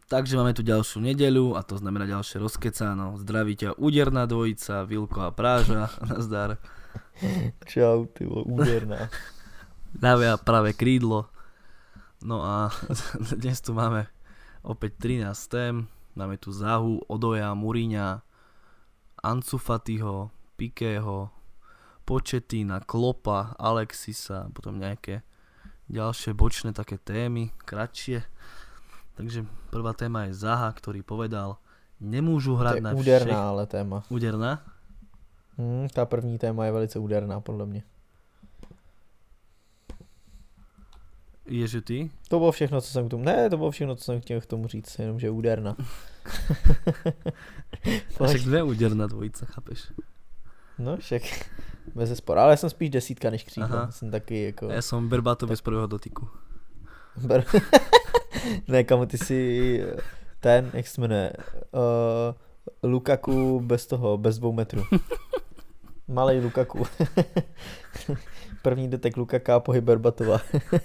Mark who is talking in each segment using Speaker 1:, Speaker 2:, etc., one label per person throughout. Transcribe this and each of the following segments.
Speaker 1: Takže máme tu ďalšiu nedeľu a to znamená ďalšie rozkecáno. Zdraví ťa úderná dvojica, Vilko a Práža. Nazdar.
Speaker 2: Čau, ty vole, úderná.
Speaker 1: Ľavé a pravé krídlo. No a dnes tu máme opäť 13 tém. Máme tu Zahu, Odoja, Mourinha, Ansu Fatiho, Pikého, Pochettina, Kloppa, Alexisa, potom nejaké ďalšie bočné také témy, kratšie. Takže prvá téma je Zaha, ktorý povedal, nemôžu hrať na všech...
Speaker 2: To je úderná ale téma.
Speaker 1: Úderná?
Speaker 2: Ta první téma je velice úderná, podle mě.
Speaker 1: Ježe ty?
Speaker 2: To bylo všechno, co jsem k tomu... Ne, to bylo všechno, co jsem chtěl k tomu říct, jenom že úderná.
Speaker 1: Však dve úderná dvojica, chápeš?
Speaker 2: No, však bez spora, ale já jsem spíš desítka než křídlo. Jsem taky jako...
Speaker 1: Já jsem Berbato bez prvého dotyku.
Speaker 2: Ne, kamo, ty jsi ten, jak se jmenuje, Lukaku bez 2 metrů. Malej Lukaku. První dotek Lukaka, pohyb Berbatova.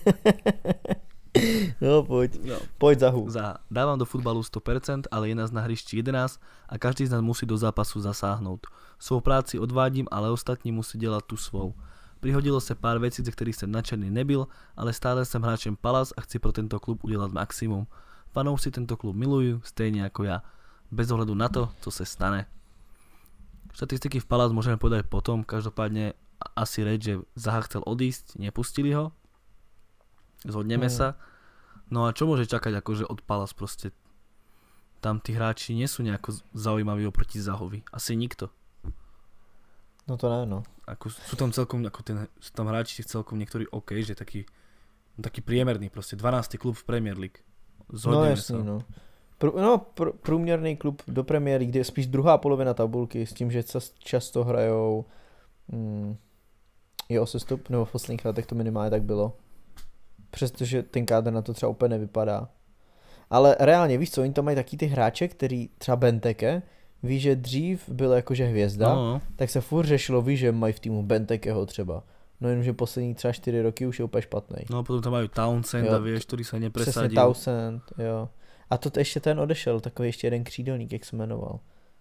Speaker 2: No pojď Zahu.
Speaker 1: Zaha. Dávam do futbalu 100%, ale je nás na hrišti 11 a každý z nás musí do zápasu zasáhnout. Svou práci odvádím, ale ostatní musí dělat tu svou. Prihodilo se pár vecí, ze kterých jsem nadšený nebyl, ale stále jsem hráčem Palace a chci pro tento klub udělat maximum. Fanoušci tento klub milujú, stejně jako já. Bez ohledu na to, co se stane. Štatistiky v Palace môžeme povedať potom, každopádne asi reč, že Zaha chcel odísť, nepustili ho. Zhodneme sa. No a čo môže čakať akože od Palace proste? Tam tí hráči nie sú nejako zaujímaví oproti Zahovi. Asi nikto.
Speaker 2: No to ne, no.
Speaker 1: Ako sú tam celkom, sú tam hráči celkom niektorí OK, že taký priemerný proste, 12. klub v Premier League. Zhodneme sa.
Speaker 2: No. Průměrný klub do Premier League, kde je spíš druhá polovina tabulky, s tím, že často hrajou i o sestup, nebo v posledních letech to minimálně tak bylo. Přestože ten kádr na to třeba úplně nevypadá. Ale reálně, víš co, oni tam mají taky ty hráče, který třeba Benteke, víš, že dřív byl jakože hvězda, tak se furt řešilo, víš, že mají v týmu Bentekeho třeba. No jenomže poslední třeba 4 roky už je úplně špatný.
Speaker 1: No potom tam mají Townsend a vieš, ktorý sa nepresadil.
Speaker 2: Přesně Townsend, jo. A to ještě ten odešel, takový ještě jeden křídelník, jak se jmenoval.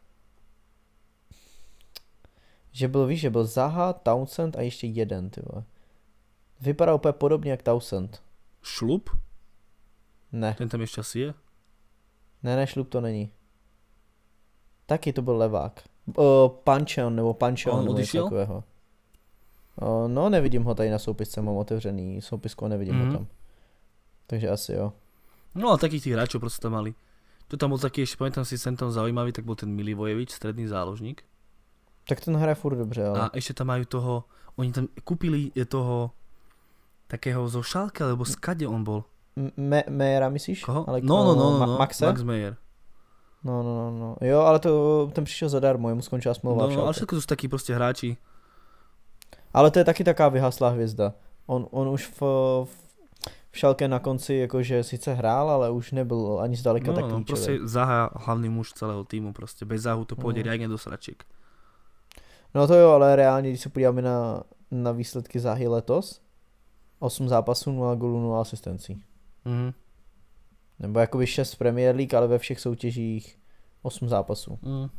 Speaker 2: Že byl, víš, že byl Zaha, Townsend a ještě jeden, ty vole. Vypadá úplně podobně jak Townsend.
Speaker 1: Šlup?
Speaker 2: Ne.
Speaker 1: Ten tam ještě asi je?
Speaker 2: Ne, Šlup to není. Taky to byl levák. Pančon, nebo něco takového. No, nevidím ho tady na soupisce, mám otevřený soupisku a nevidím ho tam. Takže asi jo.
Speaker 1: No a takých tých hráčov proste tam mali. To tam bol taký, ešte pamätám si, sem tam zaujímavý, tak bol ten Milivojevič, stredný záložník.
Speaker 2: Tak ten hraje furt dobře, ale...
Speaker 1: A ešte tam majú toho, oni tam kúpili toho takého zo Schalke, alebo skade on bol.
Speaker 2: Mejera myslíš?
Speaker 1: Koho?
Speaker 2: Ale
Speaker 1: no.
Speaker 2: Maxe?
Speaker 1: Max Meyer.
Speaker 2: No. Jo, ale ten přišel zadarmo, jemu skončila smlouva v Schalke.
Speaker 1: Ale všetko to sú takí proste hráči.
Speaker 2: Ale to je taky taká vyhaslá hvězda. On už v Schalke na konci jakože sice hrál, ale už nebyl ani zdaleka tak klíčový.
Speaker 1: Proste Zaha hlavný muž celého týmu, proste bez Zahu to pôjde riadne do sračiek.
Speaker 2: No to jo, ale reálně, když se podíváme na výsledky Zahy letos, 8 zápasů, 0 gólů, 0 asistencí. Nebo jakoby 6 v Premier League, ale ve všech soutěžích 8 zápasů.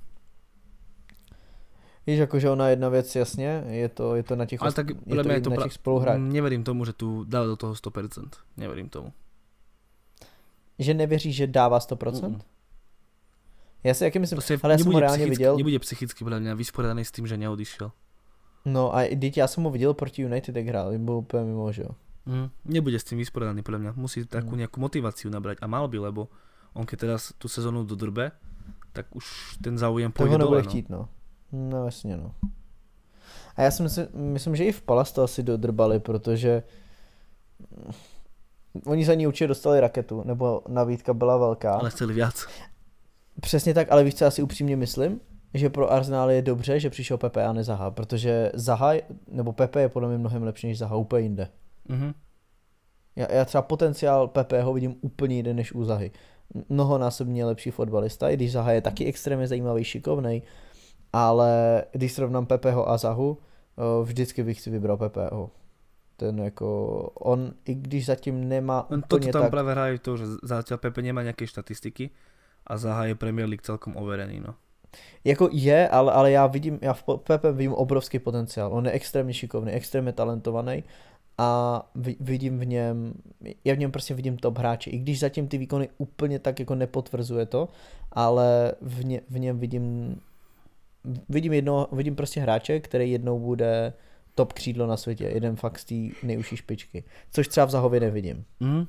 Speaker 2: Víš, jakože ona jedna věc, jasně, je to na těch,
Speaker 1: ale tak,
Speaker 2: na těch spoluhráčích.
Speaker 1: Neverím tomu, že tu dá do toho 100%. Neverím tomu.
Speaker 2: Že nevěříš, že dává 100%? Já si jaký myslím, ale já jsem ho reálně viděl.
Speaker 1: Nebude psychicky podľa mňa vysporiadaný s tým, že neodišiel.
Speaker 2: No a teď já jsem ho viděl proti United, jak hrál, byl úplně mimo, že jo.
Speaker 1: Nebude s tým vysporiadaný podľa mňa. Musí takú nejakú motiváciu nabrať a mal by, lebo on keď teraz tú sezónu dodrbe, tak už ten záujem pôjde dole.
Speaker 2: Chtít, no. No jasně, no. A já si myslím, že i v Palace to asi dodrbali, protože oni za ní určitě dostali raketu, nebo nabídka byla velká.
Speaker 1: Ale chceli viac.
Speaker 2: Přesně tak, ale víš, co já si upřímně myslím? Že pro Arsenal je dobře, že přišel Pepe a ne Zaha, protože Zaha, nebo Pepe je podle mě mnohem lepší než Zaha, úplně jinde. Já třeba potenciál Pepeho vidím úplně jinde než u Zahy. Mnohonásobně lepší fotbalista, i když Zaha je taky extrémně zajímavý, šikovnej, ale když srovnám Pepeho a Zahu, vždycky bych si vybral Pepeho. Ten jako, on i když zatím nemá
Speaker 1: úplně
Speaker 2: toto
Speaker 1: tam
Speaker 2: tak...
Speaker 1: práve hrajú to, že zatiaľ Pepe nemá nejaké štatistiky a Zaha je Premier League celkom overený, no.
Speaker 2: Jako je, ale já v Pepe vidím obrovský potenciál. On je extrémně šikovný, extrémně talentovaný a vidím v něm, já v něm prostě vidím top hráče. I když zatím ty výkony úplně tak jako nepotvrzuje to, ale v něm vidím prostě hráče, který jednou bude top křídlo na světě. Jeden fakt z té nejužší špičky. Což třeba v Zahově nevidím.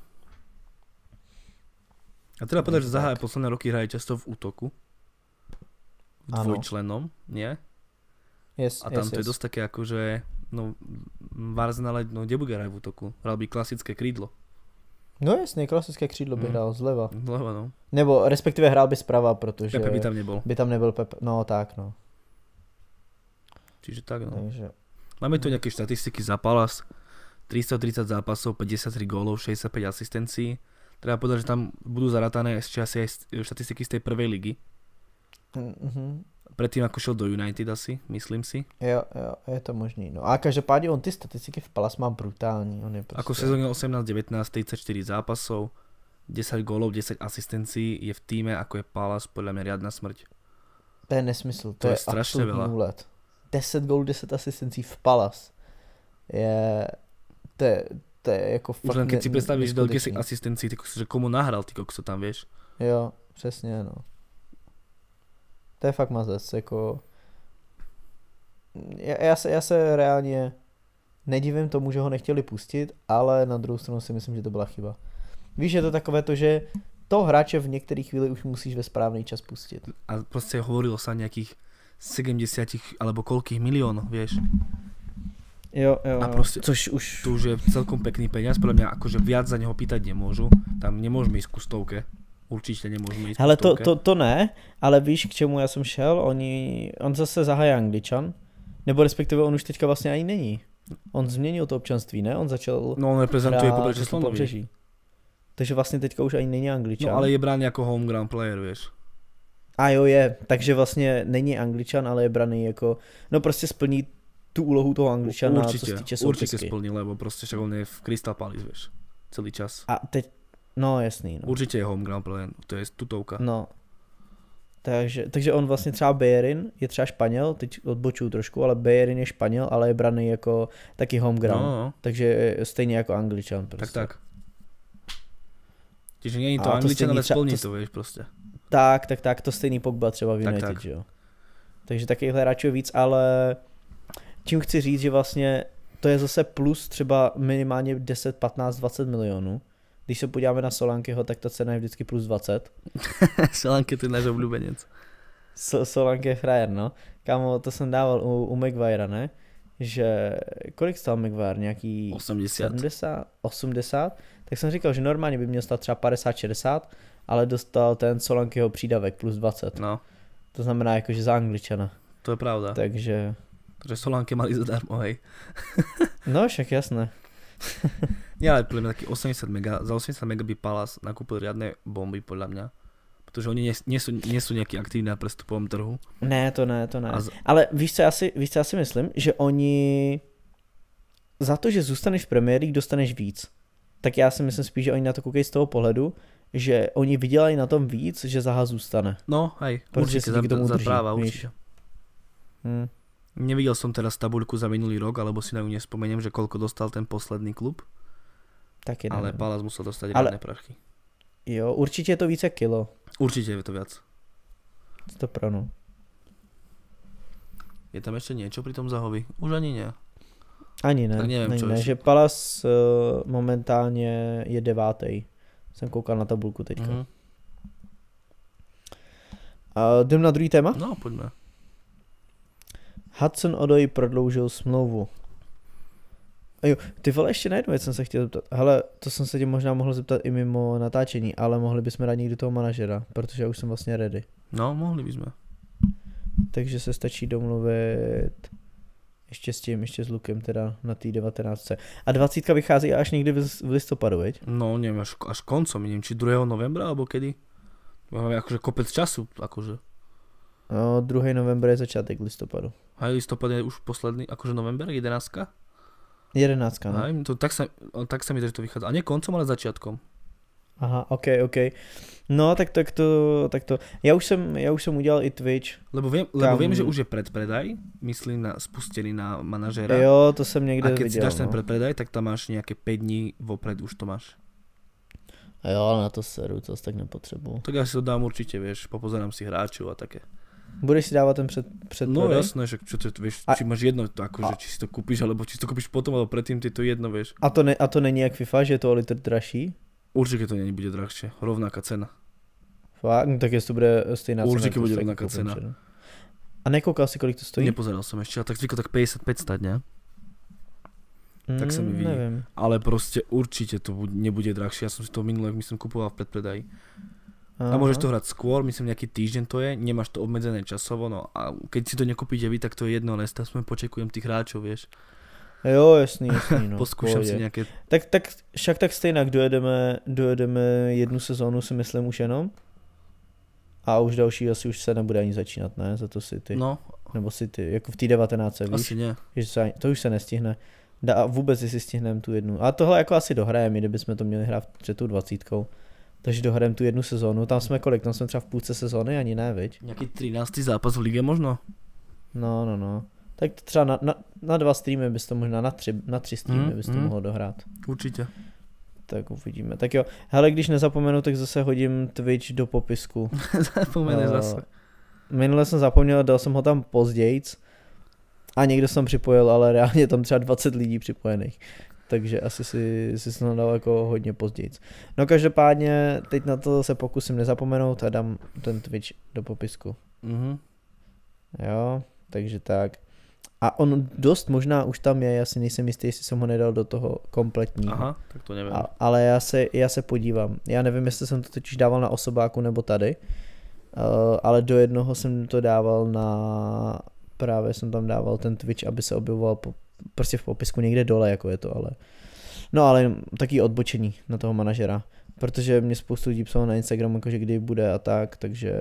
Speaker 1: A teda povedať, že Zaha posledné roky hraje často v útoku. V dvojčlenom, nie? A tam to je dosť také ako, že no, v Arsenale, no kde bude hrať v útoku? Hral by klasické krídlo.
Speaker 2: No jasně, klasické křídlo by hrál zleva.
Speaker 1: Zleva, no.
Speaker 2: Nebo respektive hrál by zprava, protože...
Speaker 1: Pepe by tam nebol.
Speaker 2: By tam nebyl Pepe, no tak no.
Speaker 1: Čiže tak, no.
Speaker 2: Takže...
Speaker 1: Máme tu nejaké štatistiky za Palace. 330 zápasov, 53 gólov, 65 asistencií. Treba povedať, že tam budú zaratané ešte asi aj štatistiky z tej prvej ligy. Predtým ako šel do United asi, myslím si.
Speaker 2: Jo, je to možný. No a každopádně on ty statistiky v Palace má brutální. On je prostě...
Speaker 1: Ako v sezóne 18-19, 34 zápasov, 10 gólov, 10 asistencií, je v týme ako je Palace podľa mňa riadna smrť.
Speaker 2: To je nesmysl, to je
Speaker 1: strašne veľa.
Speaker 2: Úlet. 10 gólů, 10 asistencí v Palace. To je jako fakt...
Speaker 1: Už len keď si predstavíš, že dal 10 asistencií, ty že komu nahral, ty kokso tam, vieš?
Speaker 2: Jo, přesně, no. To je fakt mazec, jako... Já se reálně nedivím tomu, že ho nechtěli pustit, ale na druhou stranu si myslím, že to byla chyba. Víš, je to takové to, že toho hráče v některých chvíli už musíš ve správný čas pustit.
Speaker 1: A prostě hovorilo sa nejakých 70 alebo koľkých miliónov, vieš?
Speaker 2: Jo.
Speaker 1: A proste,
Speaker 2: což už...
Speaker 1: Tu už je celkom pekný peniaz, podľa mňa akože viac za neho pýtať nemôžu, tam nemôžeme ísť ku stovke. Určitě nemůžeme jít.
Speaker 2: Hele, to ne, ale víš, k čemu já jsem šel? On zase Zaha Angličan, nebo respektive on už teďka vlastně ani není. On změnil to občanství, ne? On začal...
Speaker 1: No, on reprezentuje Pobřeží Slonoví.
Speaker 2: Takže vlastně teďka už ani není Angličan.
Speaker 1: No, ale je braný jako home ground player, víš.
Speaker 2: A jo, je. Takže vlastně není Angličan, ale je braný jako... No prostě splní tu úlohu toho Angličana, co se týče soupisky.
Speaker 1: Určitě splnil, lebo prostě však on je v Crystal Palace, víš. Celý čas.
Speaker 2: A teď... No jasný. No.
Speaker 1: Určitě je home ground player, to je tutovka.
Speaker 2: No. Takže on vlastně třeba Bellerin je třeba Španěl, teď odbočuju trošku, ale Bellerin je Španěl, ale je braný jako taky home ground. No. Takže stejně jako Angličan prostě.
Speaker 1: Tak. Čiže není to Angličan, ale splní to, víš prostě.
Speaker 2: Tak, to stejný Pogba třeba v United, že jo. Takže takovýhle hráčů víc, ale čím chci říct, že vlastně to je zase plus třeba minimálně 10, 15, 20 milionů. Když se podíváme na Solankeho, tak ta cena je vždycky plus 20.
Speaker 1: Solanke, to je náš oblíbenec.
Speaker 2: Solanke je frajer, no. Kámo, to jsem dával u Maguirea, ne? Že, kolik stál Maguire? Nějaký
Speaker 1: 80.
Speaker 2: 70, 80? Tak jsem říkal, že normálně by měl stát třeba 50, 60, ale dostal ten Solankeho přídavek plus 20.
Speaker 1: No.
Speaker 2: To znamená jakože za Angličana.
Speaker 1: To je pravda.
Speaker 2: Takže
Speaker 1: Solanke mali zadarmo, hej.
Speaker 2: No, však jasné.
Speaker 1: Nie, ale podľa mňa taký 80 mega, za 80 mega by Palace nakúpil riadne bomby podľa mňa. Protože oni nie sú nejaký aktívni na prestupovom trhu.
Speaker 2: Ne, to ne. Ale víš co, já si myslím, že oni za to, že zůstaneš v Premier League, dostaneš víc. Tak já si myslím spíš, že oni na to koukají z toho pohledu, že oni vydělají na tom víc, že Zaha zůstane.
Speaker 1: No, hej, určite za práva, určite. Nevidel som teraz tabuľku za minulý rok, alebo si na ňu nespomeniem, že koľko dostal ten posledný klub.
Speaker 2: Taky nevím.
Speaker 1: Ale Palace musel dostať riadne prachy.
Speaker 2: Jo, určitě je to více kilo.
Speaker 1: Určitě je to viac.
Speaker 2: To pravno.
Speaker 1: Je tam ešte niečo pri tom Zahovi? Už ani nie.
Speaker 2: Ani ne.
Speaker 1: Tak neviem, čo
Speaker 2: že Palace momentálně je 9. Jsem koukal na tabulku teďka. Mm-hmm. Jdem na druhý téma?
Speaker 1: No, pojďme.
Speaker 2: Hudson-Odoi prodloužil smlouvu. A jo, ty vole, ještě na jednu věc jsem se chtěl zeptat. Hele, to jsem se tě možná mohl zeptat i mimo natáčení, ale mohli bychom dát někdy toho manažera, protože já už jsem vlastně ready.
Speaker 1: No, mohli bychom.
Speaker 2: Takže se stačí domluvit ještě s Lukem teda na té 19. A 20 vychází až někdy v listopadu, veď?
Speaker 1: No, neviem, až koncom, neviem, či 2. novembra, alebo kedy. Máme akože kopec času, akože.
Speaker 2: No, 2. november je začátek listopadu.
Speaker 1: A listopad je už posledný, akože november, 11.
Speaker 2: 11, no.
Speaker 1: Aj, to, tak sa mi to vychádza. A nie koncom, ale začiatkom.
Speaker 2: Aha, ok. No, tak to. Já už jsem udělal i Twitch.
Speaker 1: Lebo viem, že už je predpredaj, myslím spustený na manažera.
Speaker 2: Jo, to jsem někde
Speaker 1: viděl. A keď
Speaker 2: viděl,
Speaker 1: si dáš ten predpredaj, tak tam máš nějaké 5 dní vopred, už to máš.
Speaker 2: Jo, ale na to seru, to tak nepotřebuju.
Speaker 1: Tak ja si to dám určite, vieš, popozerám si hráčov a také.
Speaker 2: Budeš si dávat ten předpredaj?
Speaker 1: No jasné, že čo to, vieš, či máš jedno, akože či si to kúpiš, alebo či si to kúpiš potom, alebo predtým, ty to jedno, vieš.
Speaker 2: A to není jak FIFA, že je to o litr dražší?
Speaker 1: Určite to nebude drahšie, rovnaká cena.
Speaker 2: Fakt? No, tak jestli to bude stejná cena.
Speaker 1: Určite bude rovnaká cena.
Speaker 2: A nekoukal si, kolik to stojí?
Speaker 1: Nepozeral som ešte, ale tak zvyklo tak 55 stať, ne? Tak sa mi vidí.
Speaker 2: Neviem.
Speaker 1: Ale proste určite to nebude drahšie, ja som si to minulé, myslím, kupoval v predpredaji. A môžeš to hrať skôr, myslím nejaký týždeň to je, nemáš to obmedzené časovo, no a keď si to nekúpite vy, tak to je jedno, ale aspoň počekujem tých hráčov, vieš.
Speaker 2: Jo, jasný, no.
Speaker 1: Poskúšam si nejaké...
Speaker 2: Tak však tak stejnak dojedeme jednu sezónu, si myslím, už jenom. A už další asi už se nebude ani začínat, ne? Za to City.
Speaker 1: No.
Speaker 2: Nebo City, jako v té 19, víš?
Speaker 1: Asi ne.
Speaker 2: To už se nestihne. A vůbec si stihneme tu jednu. A tohle jako asi dohrajeme, kdybychom to měli hrát před tu 20. Takže dohrajeme tu jednu sezónu. Tam jsme kolik? Tam jsme třeba v půlce sezóny, ani ne, viď?
Speaker 1: Nějaký 13. zápas v lige možno?
Speaker 2: No. Tak třeba na 2 streamy bys to možná, na 3 streamy bys to mohl dohrát.
Speaker 1: Určitě.
Speaker 2: Tak uvidíme. Tak jo, hele, když nezapomenu, tak zase hodím Twitch do popisku.
Speaker 1: Zapomeneš zase.
Speaker 2: Minule jsem zapomněl, dal jsem ho tam pozdějc. A někdo jsem připojil, ale reálně tam třeba 20 lidí připojených. Takže asi si to dal jako hodně později. No každopádně teď na to se pokusím nezapomenout a dám ten Twitch do popisku. Jo, takže tak. A on dost možná už tam je, já si nejsem jistý, jestli jsem ho nedal do toho kompletního.
Speaker 1: Aha, tak to nevím.
Speaker 2: Ale já se podívám. Já nevím, jestli jsem to totiž dával na osobáku nebo tady, ale do jednoho jsem to dával právě jsem tam dával ten Twitch, aby se objevoval prostě v popisku někde dole, jako je to, ale... No ale taky odbočení na toho manažera, protože mě spoustu lidí psalo na Instagramu, jakože kdy bude a tak,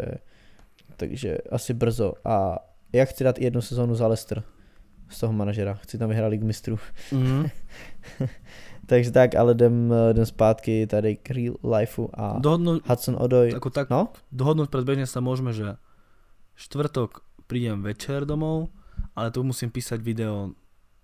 Speaker 2: takže asi brzo. A já chci dát jednu sezónu za Leicester z toho manažera, chci tam vyhrát Ligu mistrů. Takže tak, ale jdem zpátky tady k real lifeu a Hudson Odoi.
Speaker 1: No? Dohodnúť predbežne sa môžeme, že štvrtok prídem večer domov, ale tu musím písať video.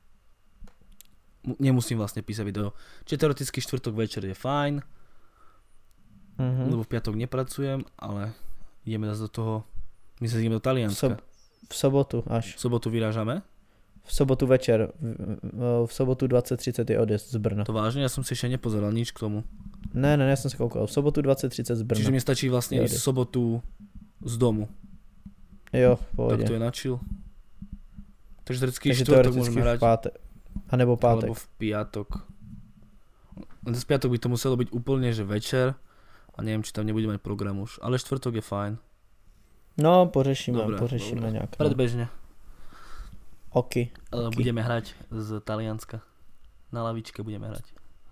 Speaker 1: Nemusím vlastne písať video. Čiže teoreticky štvrtok večer je fajn, lebo v piatok nepracujem, ale ideme zase do toho, my sa ideme do Talianska.
Speaker 2: V sobotu až.
Speaker 1: V sobotu vyrážame?
Speaker 2: V sobotu večer, v sobotu 20:30 je odjezd z Brna.
Speaker 1: To vážne? Ja som si ešte nepozeral nič k tomu.
Speaker 2: Ne, ja som sa koukal. V sobotu 20:30 z Brna.
Speaker 1: Čiže mi stačí vlastne ísť v sobotu z domu.
Speaker 2: Jo, v pohodě.
Speaker 1: Tak to je na chill. Takže teoreticky štvrtok môžeme hrať.
Speaker 2: A nebo pátek.
Speaker 1: Alebo v piatok. Z piatok by to muselo byť úplne, že večer. A neviem, či tam nebude mať program už. Ale štvrtok je fajn.
Speaker 2: No, pořešíme nějak.
Speaker 1: Predbežne.
Speaker 2: OK.
Speaker 1: Budeme hrať z Talianska. Na lavičke budeme hrať.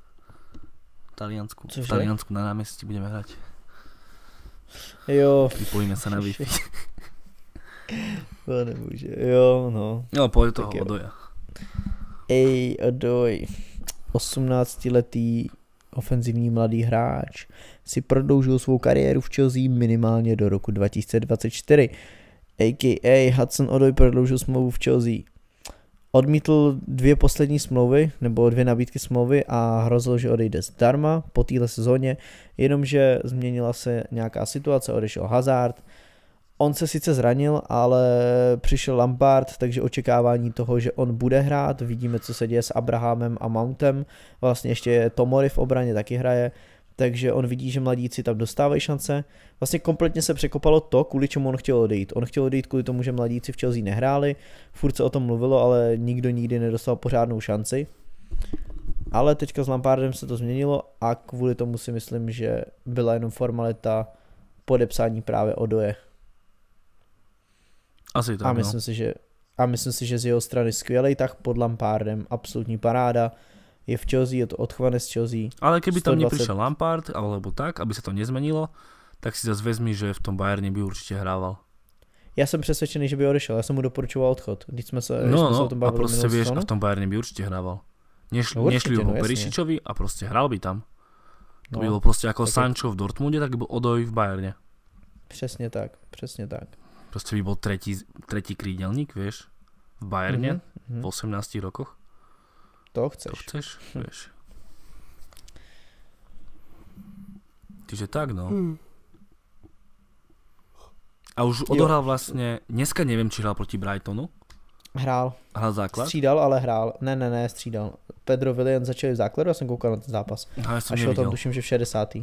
Speaker 1: V Taliansku na námestí budeme hrať.
Speaker 2: Jo.
Speaker 1: Vypojíme sa na Wi-Fi.
Speaker 2: To nemůže. Jo, no.
Speaker 1: No, pojď toho Odoja.
Speaker 2: Odoi. 18letý ofenzivní mladý hráč si prodloužil svou kariéru v Chelsea minimálně do roku 2024. A.k.a. Hudson Odoi prodloužil smlouvu v Chelsea. Odmítl 2 poslední smlouvy, nebo 2 nabídky smlouvy a hrozil, že odejde zdarma po téhle sezóně, jenomže změnila se nějaká situace, odešel Hazard. On se sice zranil, ale přišel Lampard, takže očekávání toho, že on bude hrát, vidíme, co se děje s Abrahamem a Mountem, vlastně ještě Tomori v obraně taky hraje, takže on vidí, že mladíci tam dostávají šance. Vlastně kompletně se překopalo to, kvůli čemu on chtěl odejít. On chtěl odejít kvůli tomu, že mladíci v Chelsea nehráli, furt se o tom mluvilo, ale nikdo nikdy nedostal pořádnou šanci. Ale teďka s Lampardem se to změnilo a kvůli tomu si myslím, že byla jenom formalita podepsání právě Odoje.
Speaker 1: Asi tak,
Speaker 2: a myslím si, že z jeho strany skvělej tak pod Lampardem, absolutní paráda. Je v Chelsea, je to odchované z Chelsea.
Speaker 1: Ale keby 120... tam neprišiel Lampard, alebo tak, aby sa to nezmenilo, tak si zase vezmi, že v tom Bayerne by určite hrával.
Speaker 2: Ja som presvedčený, že by odešel, ja som mu doporučoval odchod. Když sme sa o tom bavili
Speaker 1: a proste vieš, a v tom Bayerne by určite hrával. Nešli by po Perišičovi a proste hral by tam. To by bol proste ako Sancho v Dortmunde, tak by bol Odoj v Bayerne.
Speaker 2: Přesně tak.
Speaker 1: Proste by bol tretí krídelník, vieš, v Bayerne v 18 rokoch.
Speaker 2: To chceš.
Speaker 1: Vieš. Čiže tak, no. A už odohral vlastne, dneska neviem, či hral proti Brightonu.
Speaker 2: Hrál
Speaker 1: základ?
Speaker 2: Střídal, ale hrál. Ne, střídal. Pedro Willian začal v základu a jsem koukal na ten zápas.
Speaker 1: A
Speaker 2: šel tam, tuším, že v 60.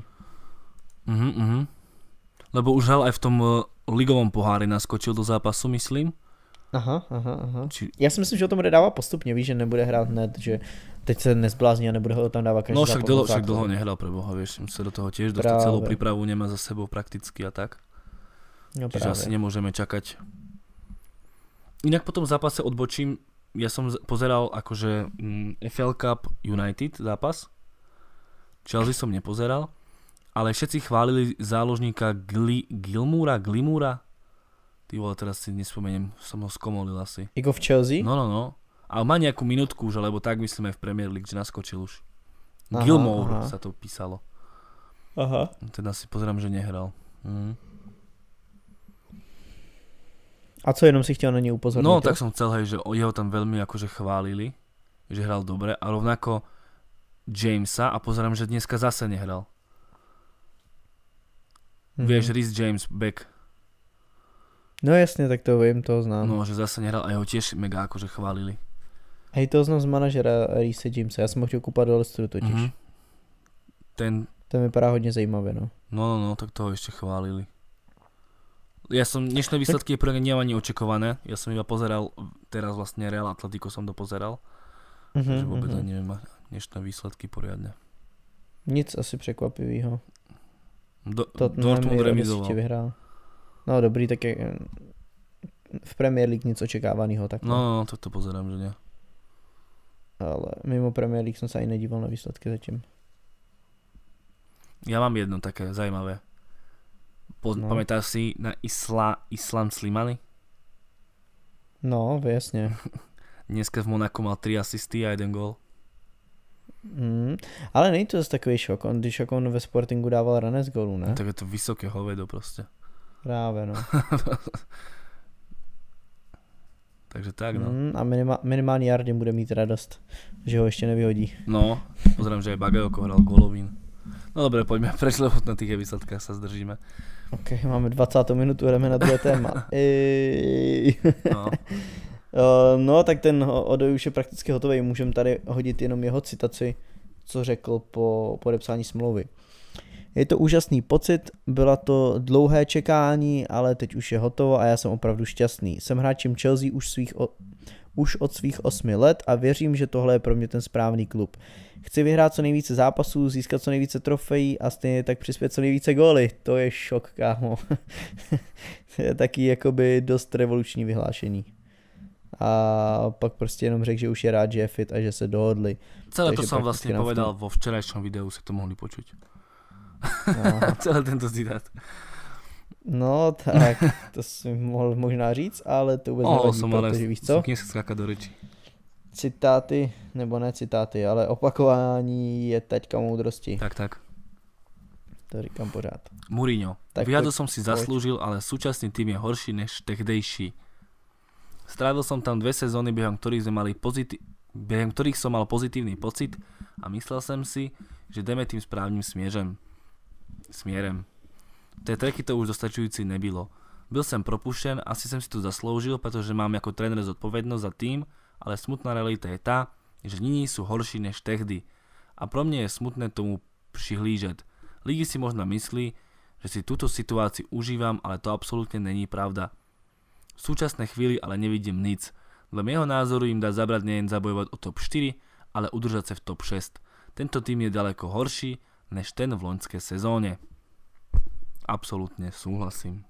Speaker 1: Lebo už hral aj v tom ligovom pohári, naskočil do zápasu, myslím.
Speaker 2: Aha. Já si myslím, že o tom bude dávat postupně, víš, že nebude hrát hned, že teď se nezblázní a nebude ho tam dávat každý zápas.
Speaker 1: No však dlho nehral pre Boha, vieš, sa do toho tiež dostať, celú prípravu nemá za sebou prakticky a tak.
Speaker 2: No,
Speaker 1: čiže asi nemôžeme čakať. Inak po tom zápase odbočím, ja som pozeral akože FL Cup United zápas, Chelsea som nepozeral, ale všetci chválili záložníka Gilmoura. Ty vole, teraz si nespomeniem, som ho skomolil asi.
Speaker 2: Jako v Chelsea?
Speaker 1: No. Ale má nejakú minútku už, alebo tak myslíme v Premier League, že naskočil už. Gilmour sa to písalo.
Speaker 2: Aha.
Speaker 1: Teda si pozerám, že nehral.
Speaker 2: A co, jenom si chtěl na ně upozornit?
Speaker 1: No, tak som chcel, hej, že jeho tam veľmi akože chválili, že hral dobre a rovnako Jamesa a pozerám, že dneska zase nehral. Vieš, Reece James, back.
Speaker 2: No jasne, tak to vím, toho znám.
Speaker 1: No, že zase nehral a jeho tiež mega akože chválili.
Speaker 2: Hej, to znám z manažera Reece Jamesa, já jsem ho chtěl kúpať do Leicesteru totiž. Ten vypadá hodně zajímavě, no.
Speaker 1: No, tak toho ešte chválili. Ja som dnešné výsledky pre nemám ani očakované. Ja som iba pozeral, teraz vlastne Real Atletico som dopozeral. Takže vôbec neviem dnešné výsledky poriadne.
Speaker 2: Nic asi překvapivýho.
Speaker 1: Dortmund remizoval.
Speaker 2: No dobrý, tak je v Premier League nic očekávanýho. Tak
Speaker 1: no, tak to pozerám, že nie.
Speaker 2: Ale mimo Premier League som sa ani nedíval na výsledky zatím.
Speaker 1: Ja mám jedno také zajímavé. Pamätáš si na Islam Slimani?
Speaker 2: No, jasne.
Speaker 1: Dneska v Monaku mal 3 asisty a 1 gól.
Speaker 2: Ale není to zase takový šok, když on ve Sportingu dával ranec gólů, ne?
Speaker 1: No, tak je to vysoké hovedo proste.
Speaker 2: Práve, no.
Speaker 1: Takže tak, no.
Speaker 2: A minimálně Jardim bude mít radost, že ho ještě nevyhodí.
Speaker 1: No, pozerám, že aj Bagayoko hral gólovín. No dobre, poďme preč, lebo na tých výsledkách sa zdržíme.
Speaker 2: Ok, máme 20 minutu, jdeme na druhé téma. No, tak ten Odoj už je prakticky hotový, můžeme tady hodit jenom jeho citaci, co řekl po podepsání smlouvy. Je to úžasný pocit, byla to dlouhé čekání, ale teď už je hotovo a já jsem opravdu šťastný. Jsem hráčem Chelsea už od svých 8 let a věřím, že tohle je pro mě ten správný klub. Chci vyhrát co nejvíce zápasů, získat co nejvíce trofejí a stejně tak přispět co nejvíce góly. To je šok, kámo. To je taky jakoby dost revoluční vyhlášení. A pak prostě jenom řekl, že už je rád, že je fit a že se dohodli.
Speaker 1: Celé to som vlastne povedal vo včerajšom videu, sa to mohli počuť. Celé tento citát.
Speaker 2: No tak, to si mohl možná říct, ale to vůbec nevadí, protože víš co?
Speaker 1: Som skákať do reči.
Speaker 2: Citáty, nebo ne citáty, ale opakování je teďka moudrosti.
Speaker 1: Tak.
Speaker 2: To říkám pořád.
Speaker 1: Mourinho. Vyjadol som si zaslúžil, ale súčasný tým je horší než tehdejší. Strávil som tam 2 sezóny, behom ktorých som mal pozitívny pocit a myslel som si, že jdeme tým správnym smierem. Té treky to už dostačujúci nebylo. Byl som propušen, asi som si to zasloužil, pretože mám ako tréner zodpovednosť za tým, ale smutná realita je tá, že nyní sú horší než tehdy. A pro mňa je smutné tomu přihlížet. Lidi si možno myslí, že si túto situáciu užívam, ale to absolútne není pravda. V súčasnej chvíli ale nevidím nic. Dle mého názoru im dá zabrať nejen zabojovať o top 4, ale udržať sa v top 6. Tento tým je ďaleko horší než ten v loňskej sezóne. Absolútne súhlasím.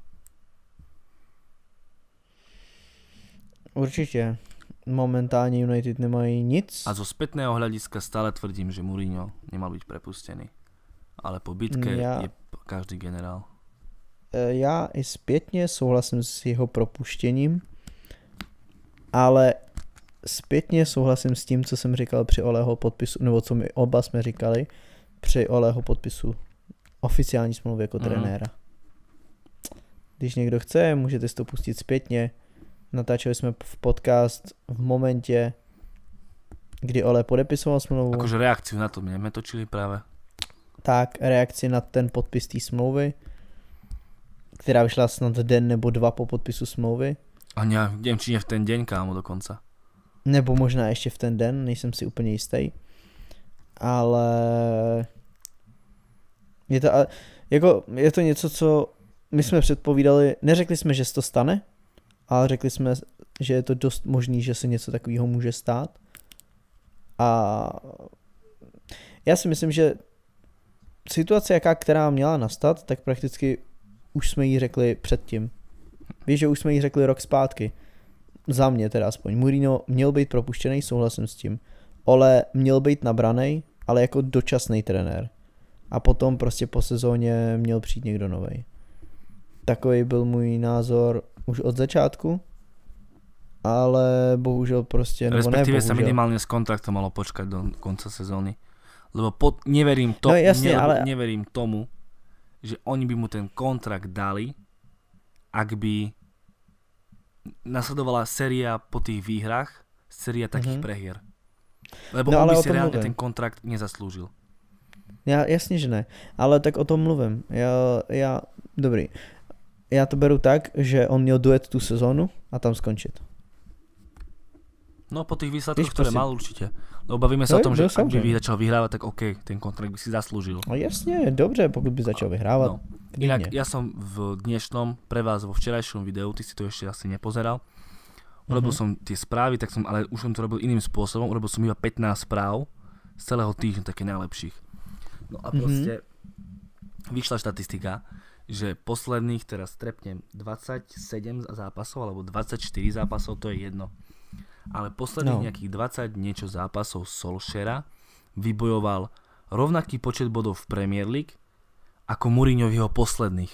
Speaker 2: Určite. Momentálne United nemají nic.
Speaker 1: A zo spätného hľadiska stále tvrdím, že Mourinho nemal byť prepustený. Ale po bitke je každý generál.
Speaker 2: Já i zpětně souhlasím s jeho propuštěním, ale zpětně souhlasím s tím, co jsem říkal při Oleho podpisu, nebo co my oba jsme říkali při Oleho podpisu oficiální smlouvy jako trenéra. Když někdo chce, můžete si to pustit zpětně. Natáčeli jsme v podcast v momentě, kdy Ole podepisoval smlouvu.
Speaker 1: Akože reakciu na to my točili práve.
Speaker 2: Tak, reakci na ten podpis té smlouvy, která vyšla snad den nebo dva po podpisu smlouvy.
Speaker 1: A neviem, či nie v ten deň, kámo, dokonca.
Speaker 2: Nebo možná ještě v ten den, nejsem si úplně jistý. Ale je to něco, co my jsme předpovídali, neřekli jsme, že se to stane, ale řekli jsme, že je to dost možný, že se něco takového může stát. A já si myslím, že situace, která měla nastat, tak prakticky už jsme jí řekli předtím. Víš, že už jsme jí řekli rok zpátky. Za mě teda aspoň. Mourinho měl být propuštěný, souhlasím s tím. Ole měl být nabranej, ale jako dočasný trenér. A potom prostě po sezóně měl přijít někdo novej. Takový byl můj názor už od začátku. Ale bohužel prostě, nebo
Speaker 1: respektíve
Speaker 2: ne,
Speaker 1: sa minimálne s kontraktom malo počkať do konca sezóny. Lebo neverím tomu, že oni by mu ten kontrakt dali, ak by nasledovala séria po tých výhrách, séria takých prehier. Lebo on by si reálne ten kontrakt nezaslúžil.
Speaker 2: Jasně, že ne, ale tak o tom mluvím. Dobrý. Já to beru tak, že on měl dojet tu sezónu a tam skončit.
Speaker 1: No po tých výsledkoch, ktoré mal určite. Lebo bavíme sa o tom, že ak by začal vyhrávať, tak OK, ten kontrakt by si zaslúžil.
Speaker 2: No jasne, dobře, pokud by začal vyhrávať. No.
Speaker 1: Inak ja som v dnešnom, pre vás vo včerajšom videu, ty si to ešte asi nepozeral, urobil som tie správy, ale už som to robil iným spôsobom, urobil som iba 15 správ z celého týždňa, také najlepších. No a proste vyšla štatistika, že posledných, teraz trepnem, 27 zápasov alebo 24 zápasov, to je jedno. Ale posledných nejakých 20 niečo zápasov Solskjaera vybojoval rovnaký počet bodov v Premier League ako Mourinho v jeho posledných.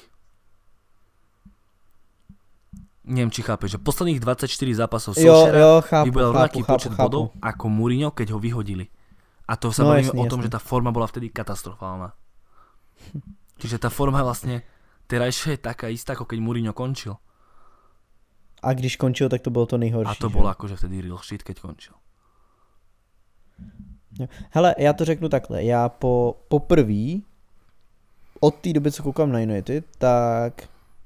Speaker 1: Neviem, či chápeš, že posledných 24 zápasov Solskjaera vybojoval rovnaký počet bodov ako Mourinho, keď ho vyhodili. A to sa bavíme o tom, že tá forma bola vtedy katastrofálna. Čiže tá forma vlastne terajšia je taká istá, ako keď Mourinho končil.
Speaker 2: A když končil, tak to bylo to nejhorší.
Speaker 1: A to bylo akože vtedy real shit, keď končil.
Speaker 2: Hele, já to řeknu takhle. Já poprvé od té doby, co koukám na United, tak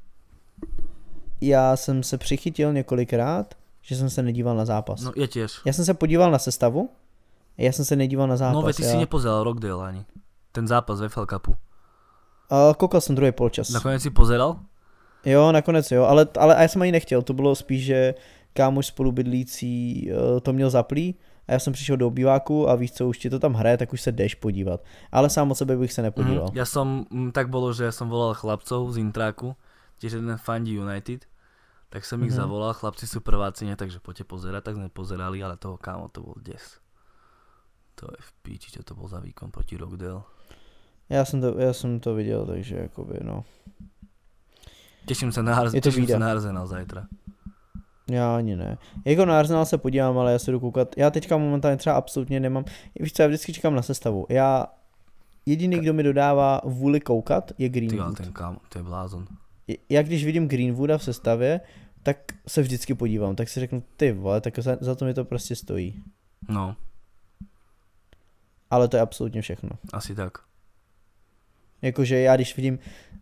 Speaker 2: já jsem se přichytil několikrát, že jsem se nedíval na zápas.
Speaker 1: No, ja tiež.
Speaker 2: Já jsem se podíval na sestavu, já jsem se nedíval na zápas.
Speaker 1: No, veď ty si nepozeral Rockdale ani. Ten zápas ve FL Cupu.
Speaker 2: Koukal jsem druhý polčas.
Speaker 1: Nakonec si pozeral?
Speaker 2: Jo, nakonec jo, ale já jsem ani nechtěl, to bylo spíš, že kámoš spolubydlící to měl zaplý a já jsem přišel do obýváku a víš co, už ti to tam hraje, tak už se jdeš podívat. Ale sám od sebe bych se nepodíval.
Speaker 1: Ja som, tak bolo, že ja som volal chlapcov z Intráku, tiež jeden fandí United, tak som ich zavolal, chlapci sú prváci, ne, takže poďte pozerať, tak sme pozerali, ale toho kámo, to bol des. To je v píči, čo to bol za výkon proti Rockdale.
Speaker 2: Já jsem to viděl, takže jakoby no.
Speaker 1: Teším sa na Arsenal zajtra.
Speaker 2: Já ani ne. Jako na Arsenal se podívám, ale já se jdu koukat. Já teďka momentálně třeba absolutně nemám. Víš co, já vždycky čekám na sestavu. Jediný, kdo mi dodává vůli koukat, je Greenwood.
Speaker 1: To je blázon.
Speaker 2: Já když vidím Greenwooda v sestavě, tak se vždycky podívám. Tak si řeknu, ty vole, tak za to mi to prostě stojí.
Speaker 1: No.
Speaker 2: Ale to je absolutně všechno.
Speaker 1: Asi tak.
Speaker 2: Jakože já když vidím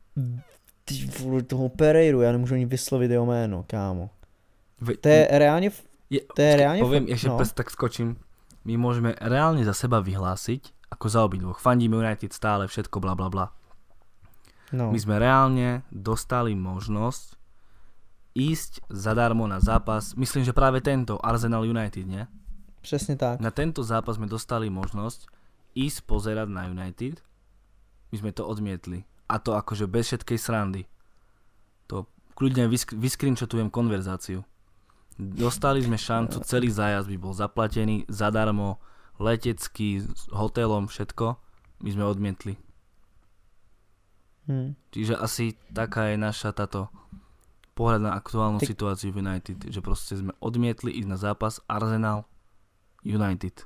Speaker 2: toho Pereiru, já nemůžu ani vyslovit jeho jméno, kámo. To je reálne...
Speaker 1: Poviem, ešte tak skočím. My môžeme reálne za seba vyhlásiť, ako za obidvoch. Fandíme United stále, všetko bla bla bla. No. My sme reálne dostali možnosť ísť zadarmo na zápas. Myslím, že práve tento Arsenal United, nie?
Speaker 2: Presne tak.
Speaker 1: Na tento zápas sme dostali možnosť ísť pozerať na United. My sme to odmietli. A to akože bez všetkej srandy. To kľudne vyscreenshotujem konverzáciu. Dostali sme šancu, celý zájazd by bol zaplatený zadarmo, letecký, s hotelom, všetko. My sme odmietli. Čiže asi taká je naša táto pohľad na aktuálnu situáciu v United, že proste sme odmietli ísť na zápas Arsenal United.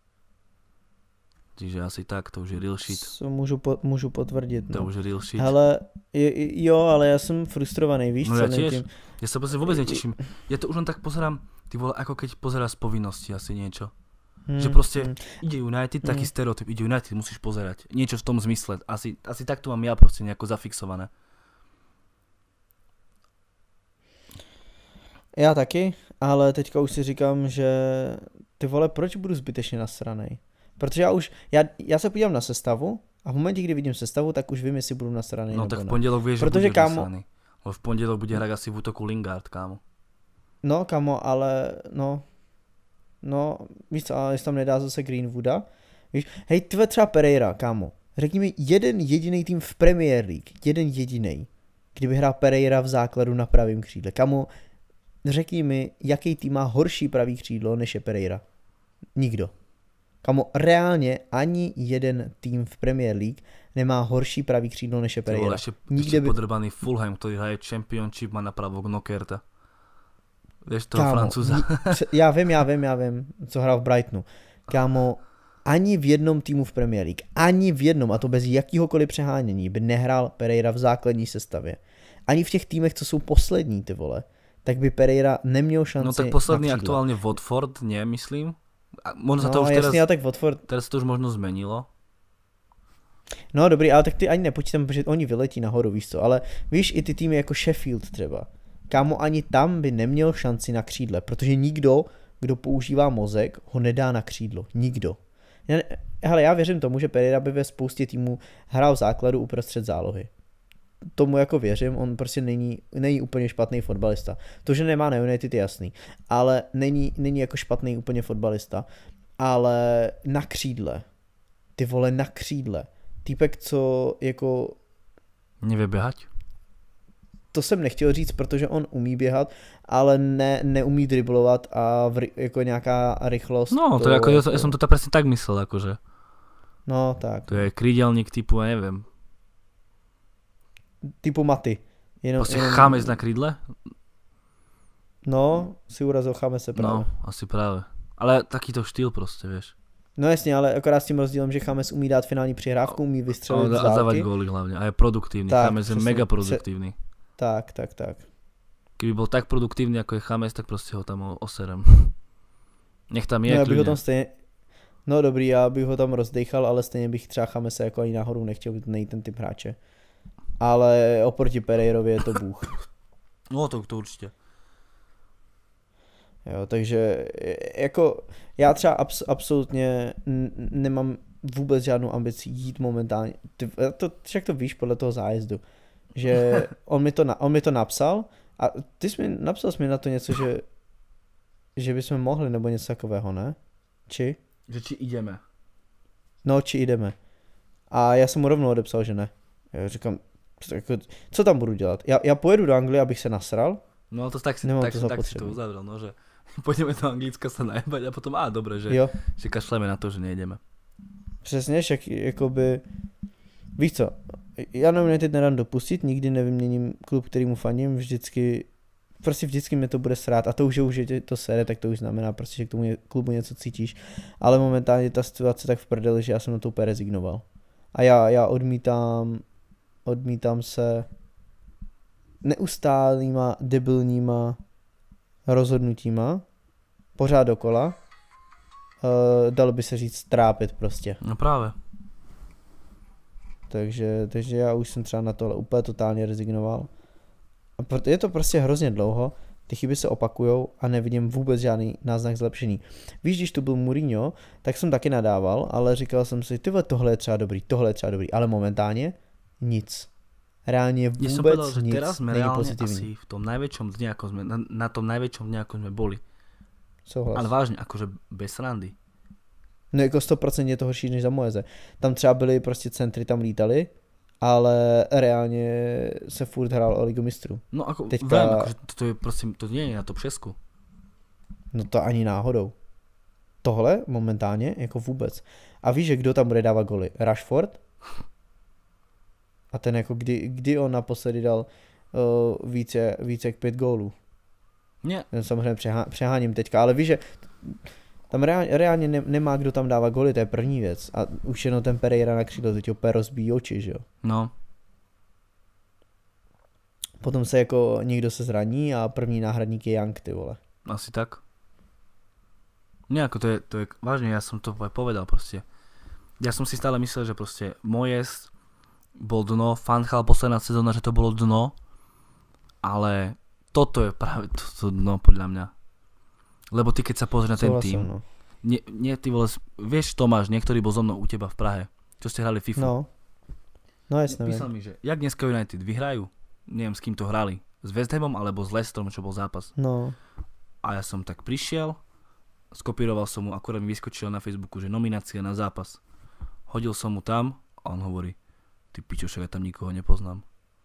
Speaker 1: Čiže asi tak, to už je real shit.
Speaker 2: Můžu potvrdit.
Speaker 1: To už je real shit.
Speaker 2: Hele, jo, ale ja som frustrovaný, víš
Speaker 1: no
Speaker 2: co?
Speaker 1: Ja tiež. Ja sa proste vôbec neteším. Ja to už len tak pozerám, ty vole, ako keď pozeráš z povinnosti asi niečo. Že proste ide United, taký stereotyp, ide United, musíš pozerať. Niečo v tom zmysle. Asi tak to mám ja proste nejako zafixované.
Speaker 2: Já taky, ale teďka už si říkám, že ty vole, proč budu zbytečně nasranej? Protože já se podívám na sestavu a v momentě, kdy vidím sestavu, tak už vím, jestli budu nasranej.
Speaker 1: No tak v pondelok vieš, že budeš nasraný. Lebo v pondelok bude hrať asi v útoku Lingard, kámo.
Speaker 2: No, kámo, ale no, víš co, ale jestli tam nedá zase Greenwooda, víš, hej, tve třeba Pereira, kámo, řekni mi jeden jediný tým v Premier League, jeden jediný, kdyby hrál Pereira v základu na pravém křídle, kámo, řekni mi, jaký tým má horší pravý křídlo, než je Pereira. Nikdo. Kamo, reálně ani jeden tým v Premier League nemá horší pravý křídlo, než je Pereira.
Speaker 1: Ešte podrbaný Fulham, ktorý hraje Championship, má napravo Knockerta. Vieš toho Francúza?
Speaker 2: Já vím, co hrál v Brightonu. Kámo, ani v jednom týmu v Premier League, ani v jednom, a to bez jakýhokoliv přehánění, by nehrál Pereira v základní sestavě. Ani v těch týmech, co jsou poslední, ty vole, tak by Pereira neměl šanci.
Speaker 1: No tak posledný aktuálně Watford, nie, myslím. Možno
Speaker 2: no,
Speaker 1: to už
Speaker 2: jasný,
Speaker 1: teraz,
Speaker 2: tak Watford.
Speaker 1: Teraz to už možno zmenilo.
Speaker 2: No dobrý, ale tak ty ani nepočítám, protože oni vyletí nahoru, víš co, ale víš i ty týmy jako Sheffield třeba. Kámo, ani tam by neměl šanci na křídle, protože nikdo, kdo používá mozek, ho nedá na křídlo. Nikdo. Hele, já věřím tomu, že Pereira by ve spoustě týmů hrál v základu uprostřed zálohy. Tomu jako věřím, on prostě není úplně špatný fotbalista. To, že nemá na United, je jasný, ale není jako špatný úplně fotbalista, ale na křídle, ty vole, na křídle, týpek, co jako...
Speaker 1: Nevie běhat?
Speaker 2: To jsem nechtěl říct, protože on umí běhat, ale neumí driblovat a jako nějaká rychlost.
Speaker 1: No, to jako, ja som to presne tak myslel, akože.
Speaker 2: No, tak.
Speaker 1: To je krídelník typu, ja neviem.
Speaker 2: Typu Maty.
Speaker 1: Prostě Chámec na krídle?
Speaker 2: No, si urazil Chámece právě.
Speaker 1: No, asi právě. Ale takýto štýl prostě, vieš.
Speaker 2: No jasně, ale akorát s tím rozdílem, že Chámec umí dát finální přihrávku, umí vystřelit z dálky.
Speaker 1: A dávať góly hlavne. A je produktívny. Chámec je mega produktívny.
Speaker 2: Tak.
Speaker 1: Keby bol tak produktívny, ako je Chámec, tak prostě ho tam oserem. Nech tam je,
Speaker 2: no,
Speaker 1: kľudne.
Speaker 2: No dobrý, já bych ho tam rozdechal, ale stejně bych třeba Chámece jako ani náhodou nechtěl být ten typ hráče. Ale oproti Pereirovi je to bůh.
Speaker 1: No to určitě.
Speaker 2: Jo, takže jako já třeba absolutně nemám vůbec žádnou ambici jít momentálně. Však to víš podle toho zájezdu, že on mi to napsal a napsal jsi mi na to něco, že bychom mohli nebo něco takového, ne? Či?
Speaker 1: Že či ideme.
Speaker 2: No, či jdeme. A já jsem mu rovnou odepsal, že ne. Já říkám, co tam budu dělat? Já pojedu do Anglie, abych se nasral.
Speaker 1: No ale to tak si to uzavrel, no, že pôjdeme do Anglicka sa najebať a potom dobre, že kašleme na to, že nejdeme.
Speaker 2: Přesně, však jakoby, víš co, já na United nedám dopustit, nikdy nevyměním klub, kterýmu faním, vždycky mě to bude srát a to už je to sere, tak to už znamená prostě, že k tomu klubu něco cítíš, ale momentálně ta situace tak v prdeli, že já jsem na to úplně rezignoval. A já odmítám se neustálýma debilníma rozhodnutíma pořád dokola, dalo by se říct trápit prostě.
Speaker 1: No právě.
Speaker 2: Takže já už jsem třeba na tohle úplně totálně rezignoval. A je to prostě hrozně dlouho, ty chyby se opakujou a nevidím vůbec žádný náznak zlepšení. Víš, když tu byl Mourinho, tak jsem taky nadával, ale říkal jsem si, tohle je třeba dobrý, ale momentálně nic. Reálne vôbec nic
Speaker 1: povedal, že teraz sme reálne asi v tom najväčšom dni, ako sme, na tom najväčšom dni, ako sme boli.
Speaker 2: Souhlas.
Speaker 1: Ale vážne, akože bez randy.
Speaker 2: No jako 100% je to horší než za Moeze. Tam třeba byly prostě centry, tam lítali, ale reálně se furt hrál o Ligu mistrů.
Speaker 1: No ako, viem, akože to je prosím, to nie je na top 6.
Speaker 2: No to ani náhodou. Tohle momentálně jako vůbec. A víš, že kdo tam bude dávat goly? Rashford? A ten jako kdy on naposledy dal více jak 5 gólů.
Speaker 1: Ne.
Speaker 2: Samozřejmě přeháním teďka, ale víš, že Tam reálně nemá kdo tam dává goly, to je první věc. A už jenom ten Pereira na křídlo, teď opět rozbíjí oči, že jo.
Speaker 1: No.
Speaker 2: Potom se jako někdo se zraní a první náhradník je Young, ty vole.
Speaker 1: Asi tak. Nejako to je vážne, ja som to povedal proste. Ja som si stále myslel, že proste Moyes bol dno, Fanchal posledná sezóna, že to bolo dno, ale toto je práve to dno podľa mňa. Lebo ty keď sa pozrieš na ten tým,
Speaker 2: no.
Speaker 1: nie ty vole, vieš Tomáš, niektorý bol so mnou u teba v Prahe, čo ste hrali FIFA.
Speaker 2: No jasne.
Speaker 1: Písal mi, že jak dneska United vyhrajú, neviem s kým to hrali, s West Hamom alebo s Leicesterom, čo bol zápas.
Speaker 2: No.
Speaker 1: A ja som tak prišiel, skopíroval som mu, akurát mi vyskočilo na Facebooku, že nominácia na zápas. Hodil som mu tam a on hovorí, ty pičo, však ja tam nikoho nepoznám.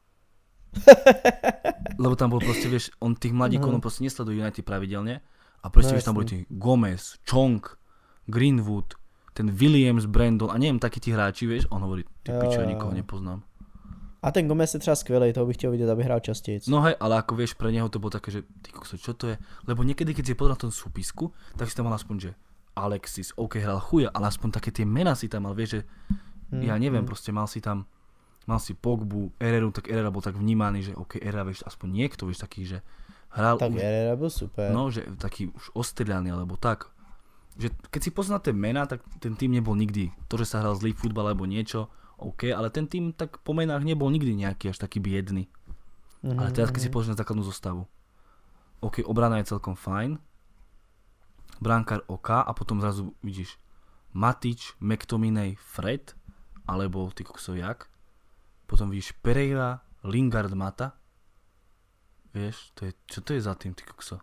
Speaker 1: Lebo tam bol proste, vieš, on tých mladíkov, on proste nesleduje United pravidelne a proste, vieš, tam boli tí Gomez, Chong, Greenwood, ten Williams, Brandon a neviem, takí tí hráči, vieš, on hovorí, ty pičo, ja nikoho nepoznám.
Speaker 2: A ten Gomez je třeba skvělej, toho bych chtěl vidět, aby hrál častěji.
Speaker 1: No hej, ale ako vieš, pre neho to bolo také, že ty kokso, čo to je? Lebo niekedy, keď si pozrel na tom súpisku, tak si tam mal aspoň, že Alexis, OK, hral chuja, ale aspoň také tie mená si tam mal, vieš, že ja neviem, proste mal si Pogbu, Herreru, tak Herrera bol tak vnímaný, že OK, Herrera, vieš, aspoň niekto, vieš, taký, že hral
Speaker 2: tak
Speaker 1: už...
Speaker 2: Herrera byl super.
Speaker 1: No, že taký už ostrieľaný, alebo tak. Že keď si pozná tie mená, tak ten tým nebol nikdy. To, že sa hral zlý futbal alebo niečo, OK, ale ten tým tak po menách nebol nikdy nejaký až taký biedný. Ale teraz keď si pozrieš na základnú zostavu. OK, obrana je celkom fajn. Brankár OK a potom zrazu vidíš Matič, McTominay, Fred, alebo ty kokso jak. Potom vidíš Pereira, Lingard, Mata. Vieš, čo to je za tým, ty kokso?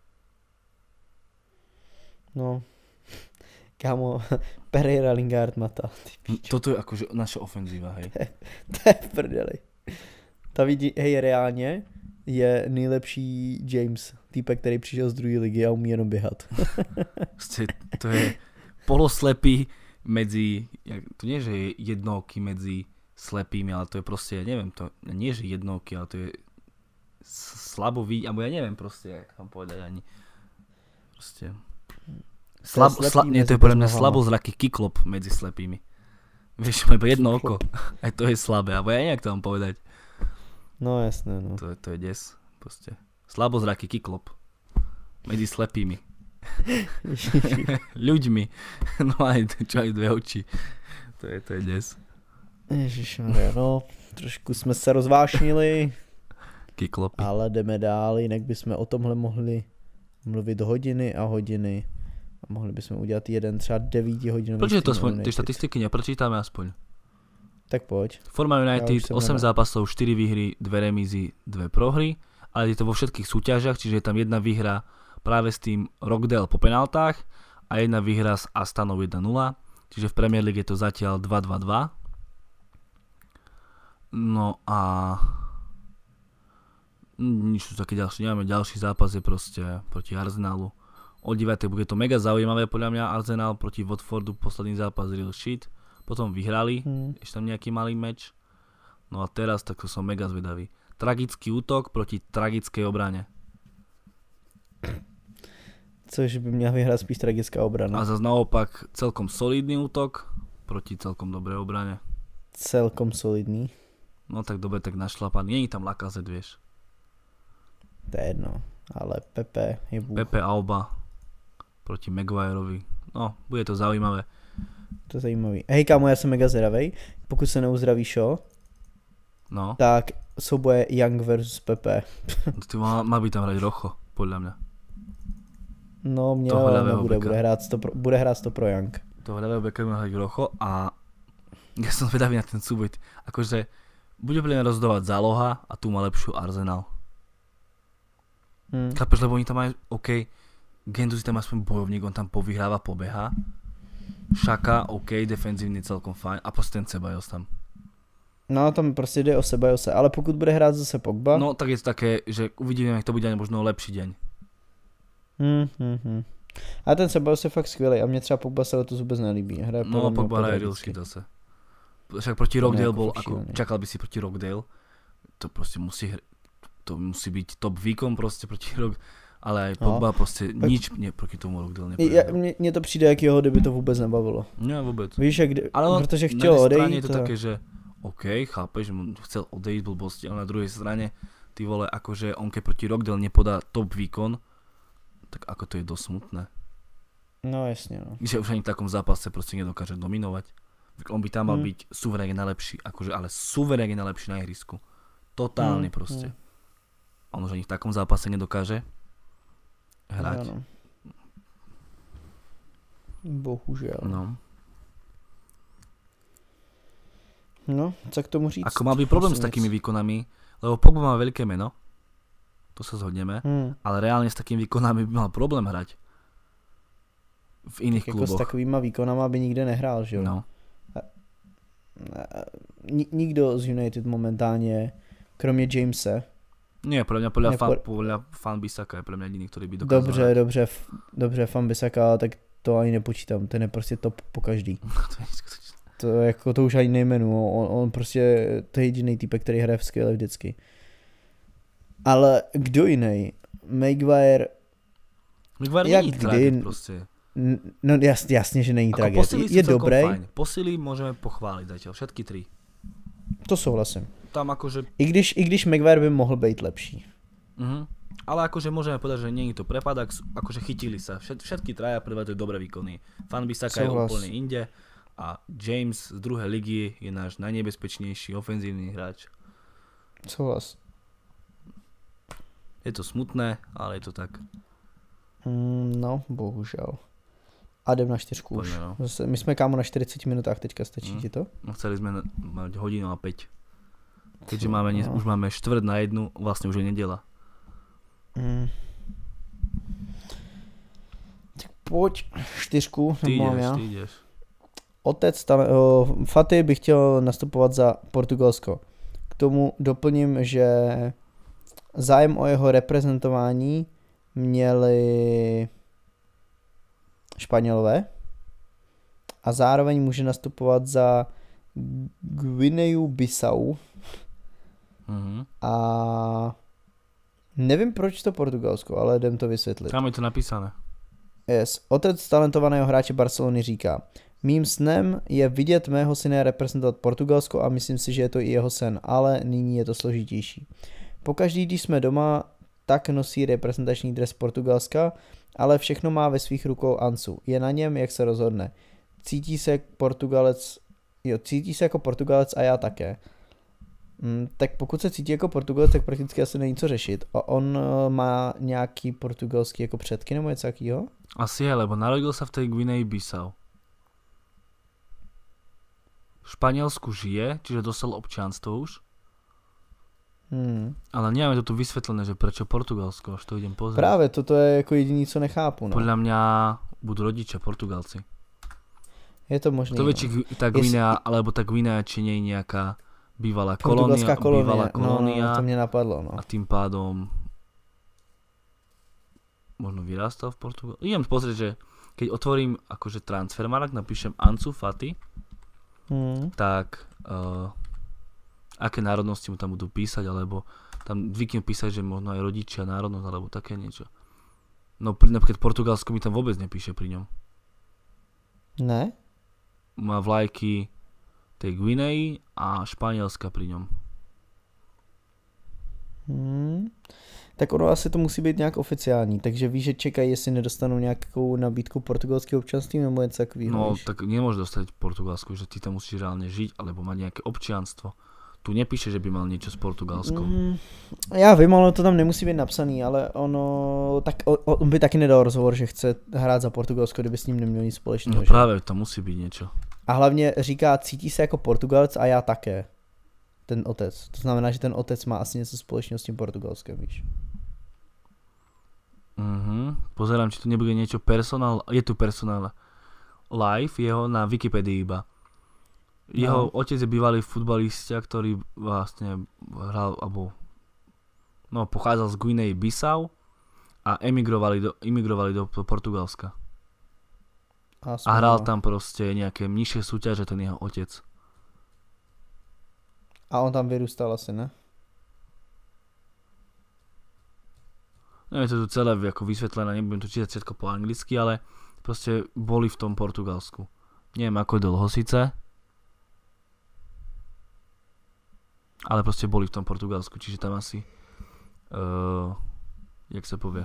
Speaker 2: No, kámo, Pereira, Lingard, Mata.
Speaker 1: Toto je akože naša ofenzíva, hej.
Speaker 2: To je v prdeli. Ta vidí, hej, reálně je nejlepší James, týpek, který přišel z druhé ligy a umí jenom běhat.
Speaker 1: To je poloslepý medzi, to nie, že je jednooký medzi slepými, ale to je proste, neviem, to nie, že jednooký, ale to je slabový, alebo ja neviem proste, jak vám povedať ani. Proste... nie, to je podľa mňa slabozraký kyklop medzi slepými. Vieš, iba jedno oko. Aj to je slabé, alebo ja neviem, jak to vám povedať.
Speaker 2: No jasné, no.
Speaker 1: To je des, proste. Slabozraký kyklop medzi slepými. Ľuďmi. No aj čo aj dve oči. To je des.
Speaker 2: Ježišmarja, no. Trošku jsme se rozvášnili.
Speaker 1: Kyklopy.
Speaker 2: Ale jdeme dál, jinak bychom o tomhle mohli mluvit hodiny a hodiny. A mohli bychom udělat jeden třeba 9 hodinový.
Speaker 1: Prečo to aspoň, tie štatistiky neprečítame aspoň?
Speaker 2: Tak poď.
Speaker 1: Forma United, 8 zápasov, 4 výhry, 2 remízy, 2 prohry, ale je to vo všetkých súťažiach, čiže je tam jedna výhra práve s tým Rockdale po penáltach a jedna výhra s Astanou 1-0, čiže v Premier League je to zatiaľ 2-2-2. No a nič tu také ďalšie, nemáme ďalší zápas je proste proti Arsenalu. O 9. bude to mega zaujímavé podľa mňa, Arsenal proti Watfordu, posledný zápas real shit. Potom vyhrali, ešte tam nejaký malý meč. No a teraz tak som mega zvedavý. Tragický útok proti tragickej obrane.
Speaker 2: Což by měla vyhrát spíš tragická obrana.
Speaker 1: A zase naopak celkom solidný útok proti celkom dobrej obrane.
Speaker 2: Celkom solidný.
Speaker 1: No tak dobre, tak našlapaný. Není tam Lacazette, vieš.
Speaker 2: To je jedno, ale Pepe je bůh.
Speaker 1: Pepe Alba proti Maguireovi. No, bude to zaujímavé.
Speaker 2: To je zajímavý. Hej kámo, já jsem mega zvědavej. Pokud se neuzdraví Shaw,
Speaker 1: no.
Speaker 2: Tak souboje Young versus Pepe.
Speaker 1: Ty má by tam hrať Rocho, podľa mňa.
Speaker 2: No, bude hrát 100 pro Young.
Speaker 1: Toho ľavého beka má hrať Rocho a ja som zvedavý na ten súboj. Akože bude podľa mňa rozhodovať Záloha a tu má lepšiu Arsenal. Chápeš, lebo oni tam majú, OK, Guendouzi tam aspoň bojovník, on tam povyhráva, pobeha. Šaka, OK, defenzívny celkom fajn a prostě ten Ceballos tam.
Speaker 2: No tam prostě jde o Cebalose, ale pokud bude hrát zase Pogba...
Speaker 1: No tak je to také, že uvidíme, jak to bude možno lepší deň.
Speaker 2: A ten Ceballos je fakt skvělý a mě třeba Pogba se letos vůbec nelíbí.
Speaker 1: No Pogba hraje real shit zase. Však proti Rockdale bol, ako čakal by si proti Rockdale, to prostě musí byť top výkon prostě proti Ale aj Pogba proste nič proti tomu Rockdale nepovedal.
Speaker 2: Mně to přijde, jak jeho kdyby to vůbec nebavilo.
Speaker 1: Nie, vôbec.
Speaker 2: Víš,
Speaker 1: ale on,
Speaker 2: protože chtěl odejít.
Speaker 1: Na jednej strane je to také, že OK, chápeš, chcel odejít blbosti, ale na druhej strane ty vole, akože on keď proti Rockdale nepodá top výkon, tak ako to je dosť smutné.
Speaker 2: No jasne, no.
Speaker 1: Že už ani v takom zápase proste nedokáže dominovať. On by tam mal byť suverénne najlepší, akože, ale suverénne najlepší na ihrisku. Totálne proste. On už ani v takom zápase nedokáže hrať.
Speaker 2: No. Bohužel. No, co k tomu říct?
Speaker 1: Ako mal by problém s takými výkonami, lebo Pogba má veľké meno, to sa zhodneme, ale reálne s takými výkonami by mal problém hrať v iných kluboch.
Speaker 2: Jako s takovýma výkonama by nikde nehrál, že jo?
Speaker 1: No.
Speaker 2: Nikdo z United momentálne, kromě Jamese.
Speaker 1: Nie, podľa Wan-Bissaka je pre mňa jediný, ktorý by dokázal.
Speaker 2: Dobře, Wan-Bissaka, tak to ani nepočítám, ten je prostě top po každý. To už ani nejmenu, on prostě, to je jediný typek, který hraje skvěle vždycky. Ale kdo jiný? Maguire
Speaker 1: není tragéd prostě.
Speaker 2: No jasně, že není tragéd. Je dobrý.
Speaker 1: Posily môžeme pochváliť zatiaľ, všetky tri.
Speaker 2: To souhlasím.
Speaker 1: Tam akože...
Speaker 2: I když Maguire by mohl být lepší.
Speaker 1: Ale akože môžeme povedať, že nie je to prepadak, akože chytili sa. Všetky traja predvádzajú dobré výkony. Wan-Bissaka je úplne inde a James z druhej ligy je náš najnebezpečnejší ofenzívny hráč.
Speaker 2: Souhlas.
Speaker 1: Je to smutné, ale je to tak.
Speaker 2: No, bohužel. A jdem na 4 už. No. My jsme kámo na 40 minutách teďka, stačí ti to?
Speaker 1: No, chceli sme mať hodinu a 5. Keďže už máme 1:45, vlastne už je nedeľa.
Speaker 2: Tak pojď 4,
Speaker 1: ty
Speaker 2: mám já.
Speaker 1: Ideš.
Speaker 2: Otec Fati by chtěl nastupovat za Portugalsko. K tomu doplním, že zájem o jeho reprezentování měli Španělové a zároveň může nastupovat za Guineu Bissau. A nevím proč to Portugalsko, ale jdem to vysvětlit.
Speaker 1: Tam je to napísané.
Speaker 2: Yes. Otec talentovaného hráče Barcelony říká: mým snem je vidět mého syna reprezentovat Portugalsko a myslím si, že je to i jeho sen, ale nyní je to složitější. Pokaždý, když jsme doma, tak nosí reprezentační dres Portugalska, ale všechno má ve svých rukou Ansu. Je na něm, jak se rozhodne. Cítí se jako Portugalec a já také. Tak pokud se cítí jako Portugalec, tak prakticky asi není co řešit. A on má nějaký portugalský jako předky nebo něco takýho?
Speaker 1: Asi je, lebo narodil sa v tej Guinei Bissau. V Španielsku žije, čiže dostal občianstvo už. Ale nemáme to tu vysvetlené, že prečo Portugalsko, až to idem pozrieť.
Speaker 2: Práve, toto je jako jediný, co nechápu. No.
Speaker 1: Podľa mňa budú rodičia Portugalci.
Speaker 2: Je to možné.
Speaker 1: To vie, či tá Guinea, alebo tá Guinea, či nie je nejaká bývalá kolónia.
Speaker 2: No, to mne napadlo. No.
Speaker 1: A tým pádom možno vyrastal v Portugalsku. Idem pozrieť, že keď otvorím akože transfermarkt, napíšem Ansu Fati, tak aké národnosti mu tam budú písať, alebo tam zvyknem písať, že možno aj rodičia, národnosť, alebo také niečo. No napríklad Portugalsko mi tam vôbec nepíše pri ňom.
Speaker 2: Ne?
Speaker 1: Má vlajky tej Guinei a Španielska pri ňom.
Speaker 2: Tak ono asi to musí být nějak oficiální, takže víš, že čekají, jestli nedostanou nějakou nabídku portugalského občanství nebo něco takového.
Speaker 1: No,
Speaker 2: víš?
Speaker 1: tak nemôžeš dostať Portugalsku, že ty tam musíš reálne žiť, alebo mať nejaké občianstvo. Tu nepíše, že by mal niečo s Portugalskom.
Speaker 2: Já vím, ale to tam nemusí být napsaný, ale on by taky nedal rozhovor, že chce hrát za Portugalsko, kdyby s ním neměl nic společného.
Speaker 1: No právě, tam musí být něco.
Speaker 2: A hlavně říká, cítí se jako Portugalec a já také. Ten otec. To znamená, že ten otec má asi něco společného s tím Portugalskem, víš.
Speaker 1: Pozerám, či tu nebude niečo personál. Je tu personál live jeho na Wikipedii iba. Jeho otec je bývalý futbalista, ktorý vlastne hral, alebo pochádzal z Guinei Bissau a emigrovali do Portugalska. A hral tam proste nejaké nižšie súťaže ten jeho otec.
Speaker 2: A on tam vyrůstal asi, ne?
Speaker 1: Neviem to tu celé ako vysvetlené, nebudem to čítať všetko po anglicky, ale proste boli v tom Portugalsku. Neviem ako dlho síce, ale proste boli v tom Portugalsku, čiže tam asi jak sa povie,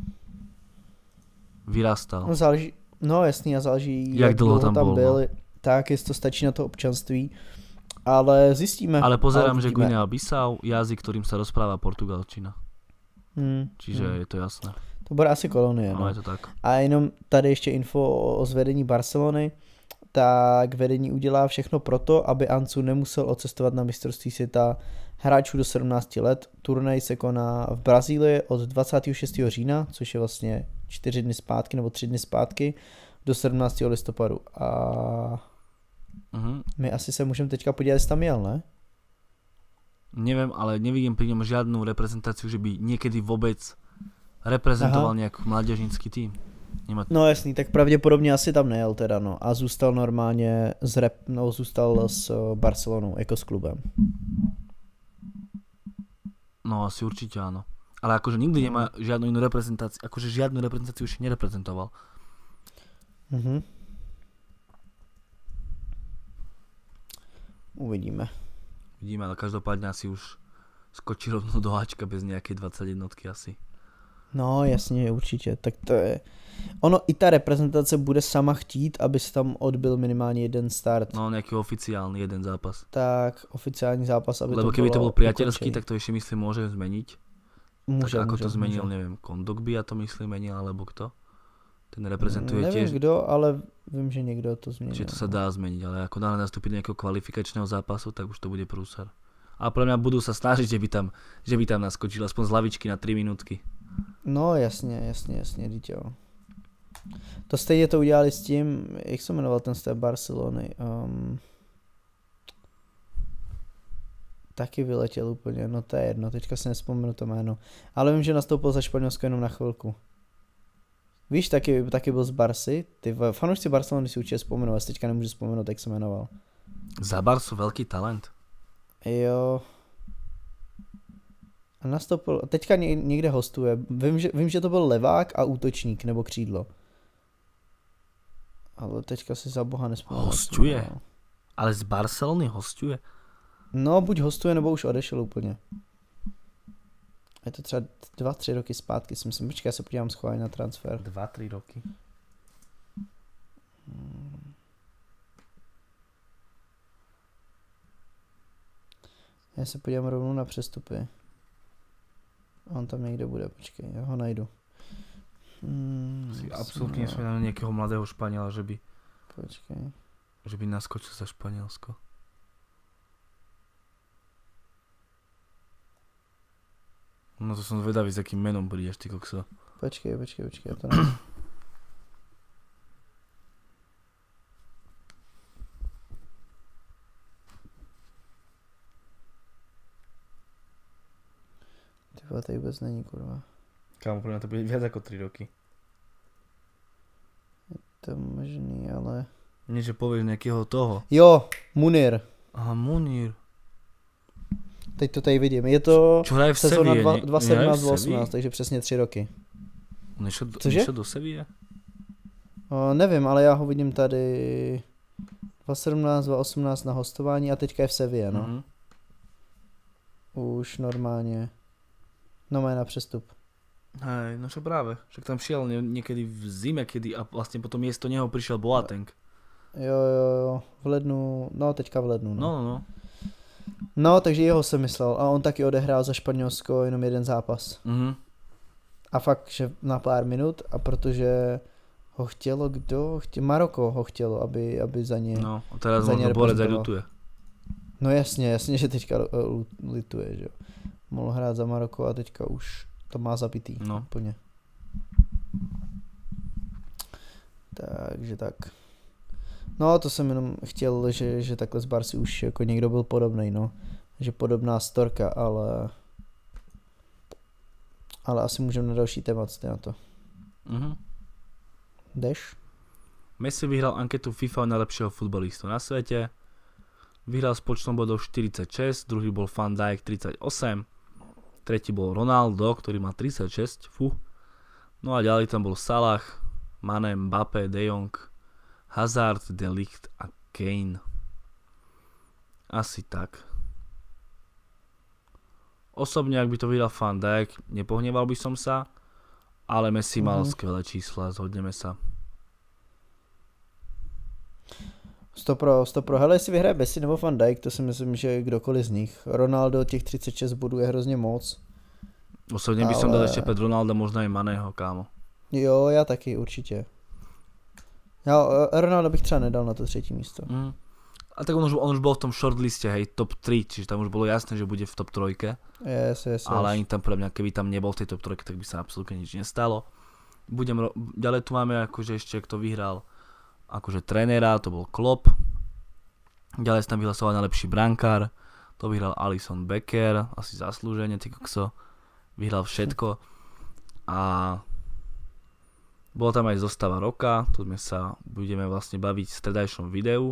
Speaker 1: vyrastal.
Speaker 2: No záleží, no jasný, a záleží,
Speaker 1: jak dlho tam byl. No.
Speaker 2: Tak, jestli to stačí na to občanství, ale zjistíme.
Speaker 1: Ale pozerám, že Guinea-Bissau, jazyk, ktorým sa rozpráva portugalčina. Čiže je to jasné.
Speaker 2: To bude asi kolonie, no.
Speaker 1: Je to tak.
Speaker 2: A jenom tady ještě info o zvedení Barcelony, tak vedení udělá všechno proto, aby Ansu nemusel odcestovat na mistrovství světa hráčů do 17 let. Turnaj se koná v Brazílii od 26. října, což je vlastně 4 dny zpátky nebo 3 dny zpátky, do 17. listopadu. A my asi se můžeme teďka podívat, jestli tam jel, ne?
Speaker 1: Neviem, ale nevidím pri ňom žiadnu reprezentáciu, že by niekedy vôbec reprezentoval nejaký mládežnický tým.
Speaker 2: No jasný, tak pravděpodobně asi tam nejel teda, no. A zůstal normálně zůstal s Barcelonou, jako s klubem.
Speaker 1: No asi určite áno. Ale akože nikdy nemá žiadnu inú reprezentáciu, akože žiadnu reprezentáciu už nereprezentoval.
Speaker 2: Uvidíme.
Speaker 1: Vidíme, ale každopádne asi už skočí rovno do háčka bez nejakej 21 asi.
Speaker 2: No jasně, určitě, tak to je. Ono i ta reprezentace bude sama chtít, aby se tam odbyl minimálně jeden start.
Speaker 1: No nejaký oficiálny jeden zápas.
Speaker 2: Tak, oficiální zápas, aby
Speaker 1: lebo
Speaker 2: to
Speaker 1: keby
Speaker 2: bylo
Speaker 1: to bol priateľský, tak to ešte myslím môže zmeniť.
Speaker 2: Môže,
Speaker 1: tak ako to zmenil, neviem, Kondogby a to myslím menil, alebo kto? Ten reprezentuje
Speaker 2: nevím
Speaker 1: tiež.
Speaker 2: Nevím kdo, ale vím, že někdo to zmenil.
Speaker 1: Čiže to sa dá zmeniť, ale ako dále nastúpiť do nejakého kvalifikačného zápasu, tak už to bude prúser. A pre mňa budú sa snažiť, že by tam naskočil aspoň z lavičky na 3 minútky.
Speaker 2: No jasně, dítě. To stejně to udělali s tím, jak se jmenoval ten z té Barcelony. Taky vyletěl úplně, no to je jedno, teďka si nespomenu to jméno. Ale vím, že nastoupil za Španělsko jenom na chvilku. Víš, taky byl z Barsy, ty fanoušci Barcelony si určitě vzpomenou, já si teďka nemůžu vzpomenout, jak se jmenoval.
Speaker 1: Za Barsu velký talent.
Speaker 2: Jo. A nastoupil, teďka někde hostuje, vím, že to byl levák a útočník, nebo křídlo. Ale teďka si za boha nespomínám.
Speaker 1: Hostuje? Ale z Barcelony hostuje?
Speaker 2: No, buď hostuje, nebo už odešel úplně. Je to třeba 2-3 roky zpátky, si myslím. Počkej, já se podívám schválně na transfer.
Speaker 1: 2-3 roky?
Speaker 2: Já se podívám rovnou na přestupy. On tam někde bude, počkej, já ho najdu.
Speaker 1: Absolutně nesmí na nějakého mladého Španěla, že by...
Speaker 2: Počkej.
Speaker 1: Že by naskočil za Španělsko. No to som zvedavý, s akým menom prídeš, ty kokso.
Speaker 2: Počkej, ja to najdu. Tyba, tady vůbec není, kurva.
Speaker 1: Kámo, pro mňa to bude viac ako 3 roky.
Speaker 2: Je to možný, ale...
Speaker 1: Nie, že povieš nejakého toho.
Speaker 2: Jo, Munir.
Speaker 1: Aha, Munir.
Speaker 2: Teď to tady vidím. Je to
Speaker 1: sezóna
Speaker 2: 2017-2018, takže přesně 3 roky.
Speaker 1: Nešel do Sevilla?
Speaker 2: Nevím, ale já ho vidím tady 2017-2018 na hostování a teďka je v Sevilla, no. Mm-hmm. Už normálně. No má na přestup.
Speaker 1: Hej, no čo práve. Však tam šiel niekedy v zime, kedy a vlastne potom miesto neho prišiel Boateng.
Speaker 2: Jo, v lednu, no teďka v lednu, no.
Speaker 1: No.
Speaker 2: No, takže jeho jsem myslel a on taky odehrál za Španělsko jenom jeden zápas.
Speaker 1: Mhm.
Speaker 2: A fakt, že na pár minut a protože ho chtělo Maroko ho chtělo, aby za ně...
Speaker 1: No, a teraz možno Borec aj ľutuje.
Speaker 2: No jasně, že teďka lituje, že jo. Mohl hrát za Maroko a teďka už to má zapitý.
Speaker 1: No.
Speaker 2: Úplně. Takže tak. No to jsem jenom chtěl, že takhle z Barcy už jako někdo byl podobnej, no. Že podobná storka, ale asi můžeme na další témat na to.
Speaker 1: Mhm.
Speaker 2: Jdeš?
Speaker 1: Messi vyhral anketu FIFA najlepšieho futbalistu na svete. Vyhral s počtom bodov 46, druhý bol Van Dijk 38, tretí bol Ronaldo, ktorý má 36, no a ďalej tam bol Salah, Mané, Mbappé, De Jong, Hazard, De Ligt a Kane. Asi tak. Osobne, ak by to vyhral Van Dijk, nepohneval by som sa, ale Messi mal skvelé čísla, zhodneme sa.
Speaker 2: 100 pro. Hele, jestli vyhraje Messi nebo Van Dijk, to si myslím, že kdokoliv z nich. Ronaldo, těch 36 bodů je hrozně moc.
Speaker 1: Osobne by som dal ešte pred Ronalda možno aj Maného, kámo.
Speaker 2: Jo, já taky, určitě. Já Ronaldo bych třeba nedal na to třetí místo.
Speaker 1: A tak on už bol v tom shortliste, hej, top 3, čiže tam už bolo jasné, že bude v top 3.
Speaker 2: Yes.
Speaker 1: Ale ani tam pre mňa, keby tam nebol v tej top 3, tak by sa absolútne nič nestalo. Ďalej tu máme akože ešte, kto vyhral akože trénera, to bol Klopp. Ďalej sa tam vyhlasoval najlepší brankár, to vyhral Alisson Becker, asi zaslúžene, ty kokso, vyhral všetko. A bola tam aj zostava roka, tu sa budeme vlastne baviť v stredajšom videu.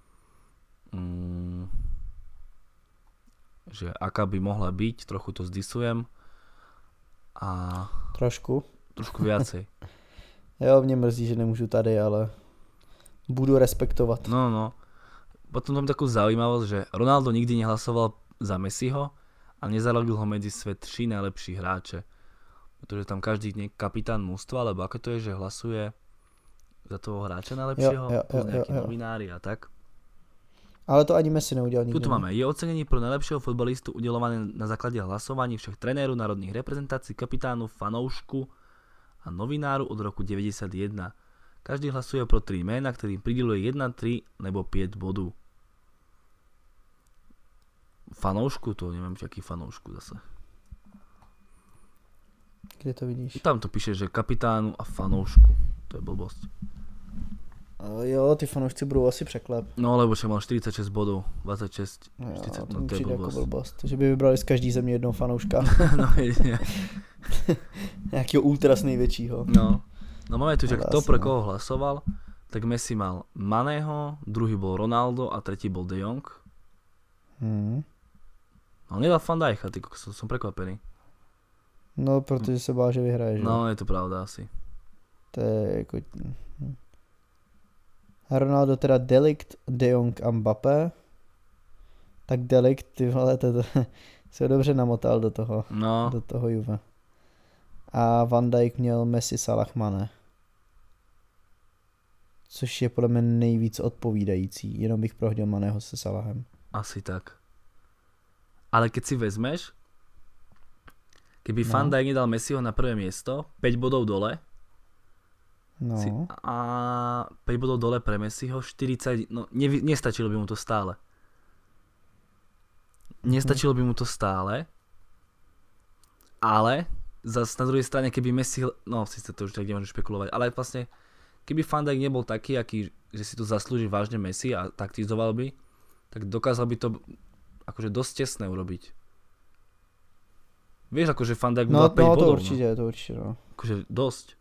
Speaker 1: Že aká by mohla byť, trochu to zdisujem. A
Speaker 2: trošku
Speaker 1: viacej.
Speaker 2: Jo, mě mrzí, že nemůžu tady, ale budu respektovat.
Speaker 1: No. Potom tam takú zaujímavosť, že Ronaldo nikdy nehlasoval za Messiho a nezaradil ho medzi svet 3 najlepší hráče. Pretože tam každý kapitán mužstva, alebo ako to je, že hlasuje za toho hráča najlepšieho, plus nejakí novinári a tak.
Speaker 2: Ale to ani Messi neudělal nikdy.
Speaker 1: Tu máme. Je ocenenie pro najlepšieho fotbalistu udelované na základe hlasovaní všech trenéru národných reprezentácií, kapitánu, fanoušku a novináru od roku 91. Každý hlasuje pro 3 jména, ktorým prideluje 1, 3 nebo 5 bodů. Fanoušku? To neviem, aký fanoušku zase.
Speaker 2: Kde to vidíš?
Speaker 1: Tam to píše, že kapitánu a fanoušku. To je blbosť.
Speaker 2: Jo, ty fanoušci budou asi překlep.
Speaker 1: No, lebo však mal 46 bodů, 26, 40,
Speaker 2: no
Speaker 1: to je blbosť.
Speaker 2: Jako blbost. Že by vybrali z každý země jednoho fanouška.
Speaker 1: No, jedine.
Speaker 2: Nějakého ultras největšího.
Speaker 1: No máme tu, že kto pre koho hlasoval, tak Messi mal Maného, druhý bol Ronaldo a tretí bol De Jong. No nedal Van Dijka, ty som prekvapený.
Speaker 2: No, protože se bál, že vyhraje, že?
Speaker 1: No, je to pravda asi.
Speaker 2: To je jako... Ronaldo teda De Ligt, De Jong a Mbappé. Tak De Ligt, ty vole, to se dobře namotal do toho Juve. A Van Dijk měl Messi, Salah, Mané. Což je podle mě nejvíc odpovídající. Jenom bych prohodil Maného se Salahem.
Speaker 1: Asi tak. Ale keď si vezmeš, keby Van Dijk nedal Messiho na prvé miesto, 5 bodov dole, a 5 bodov dole pre Messiho, 40, no nestačilo by mu to stále. Nestačilo by mu to stále, ale zase na druhej strane, keby Messi, no síce to už tak nemôžem špekulovať, ale vlastne, keby Van Dijk nebol taký, že si to zaslúži vážne Messi a taktizoval by, tak dokázal by to akože dosť tesné urobiť. Vieš, akože Van Dijk mu dal 5 bodov.
Speaker 2: To určite, no.
Speaker 1: Akože dosť.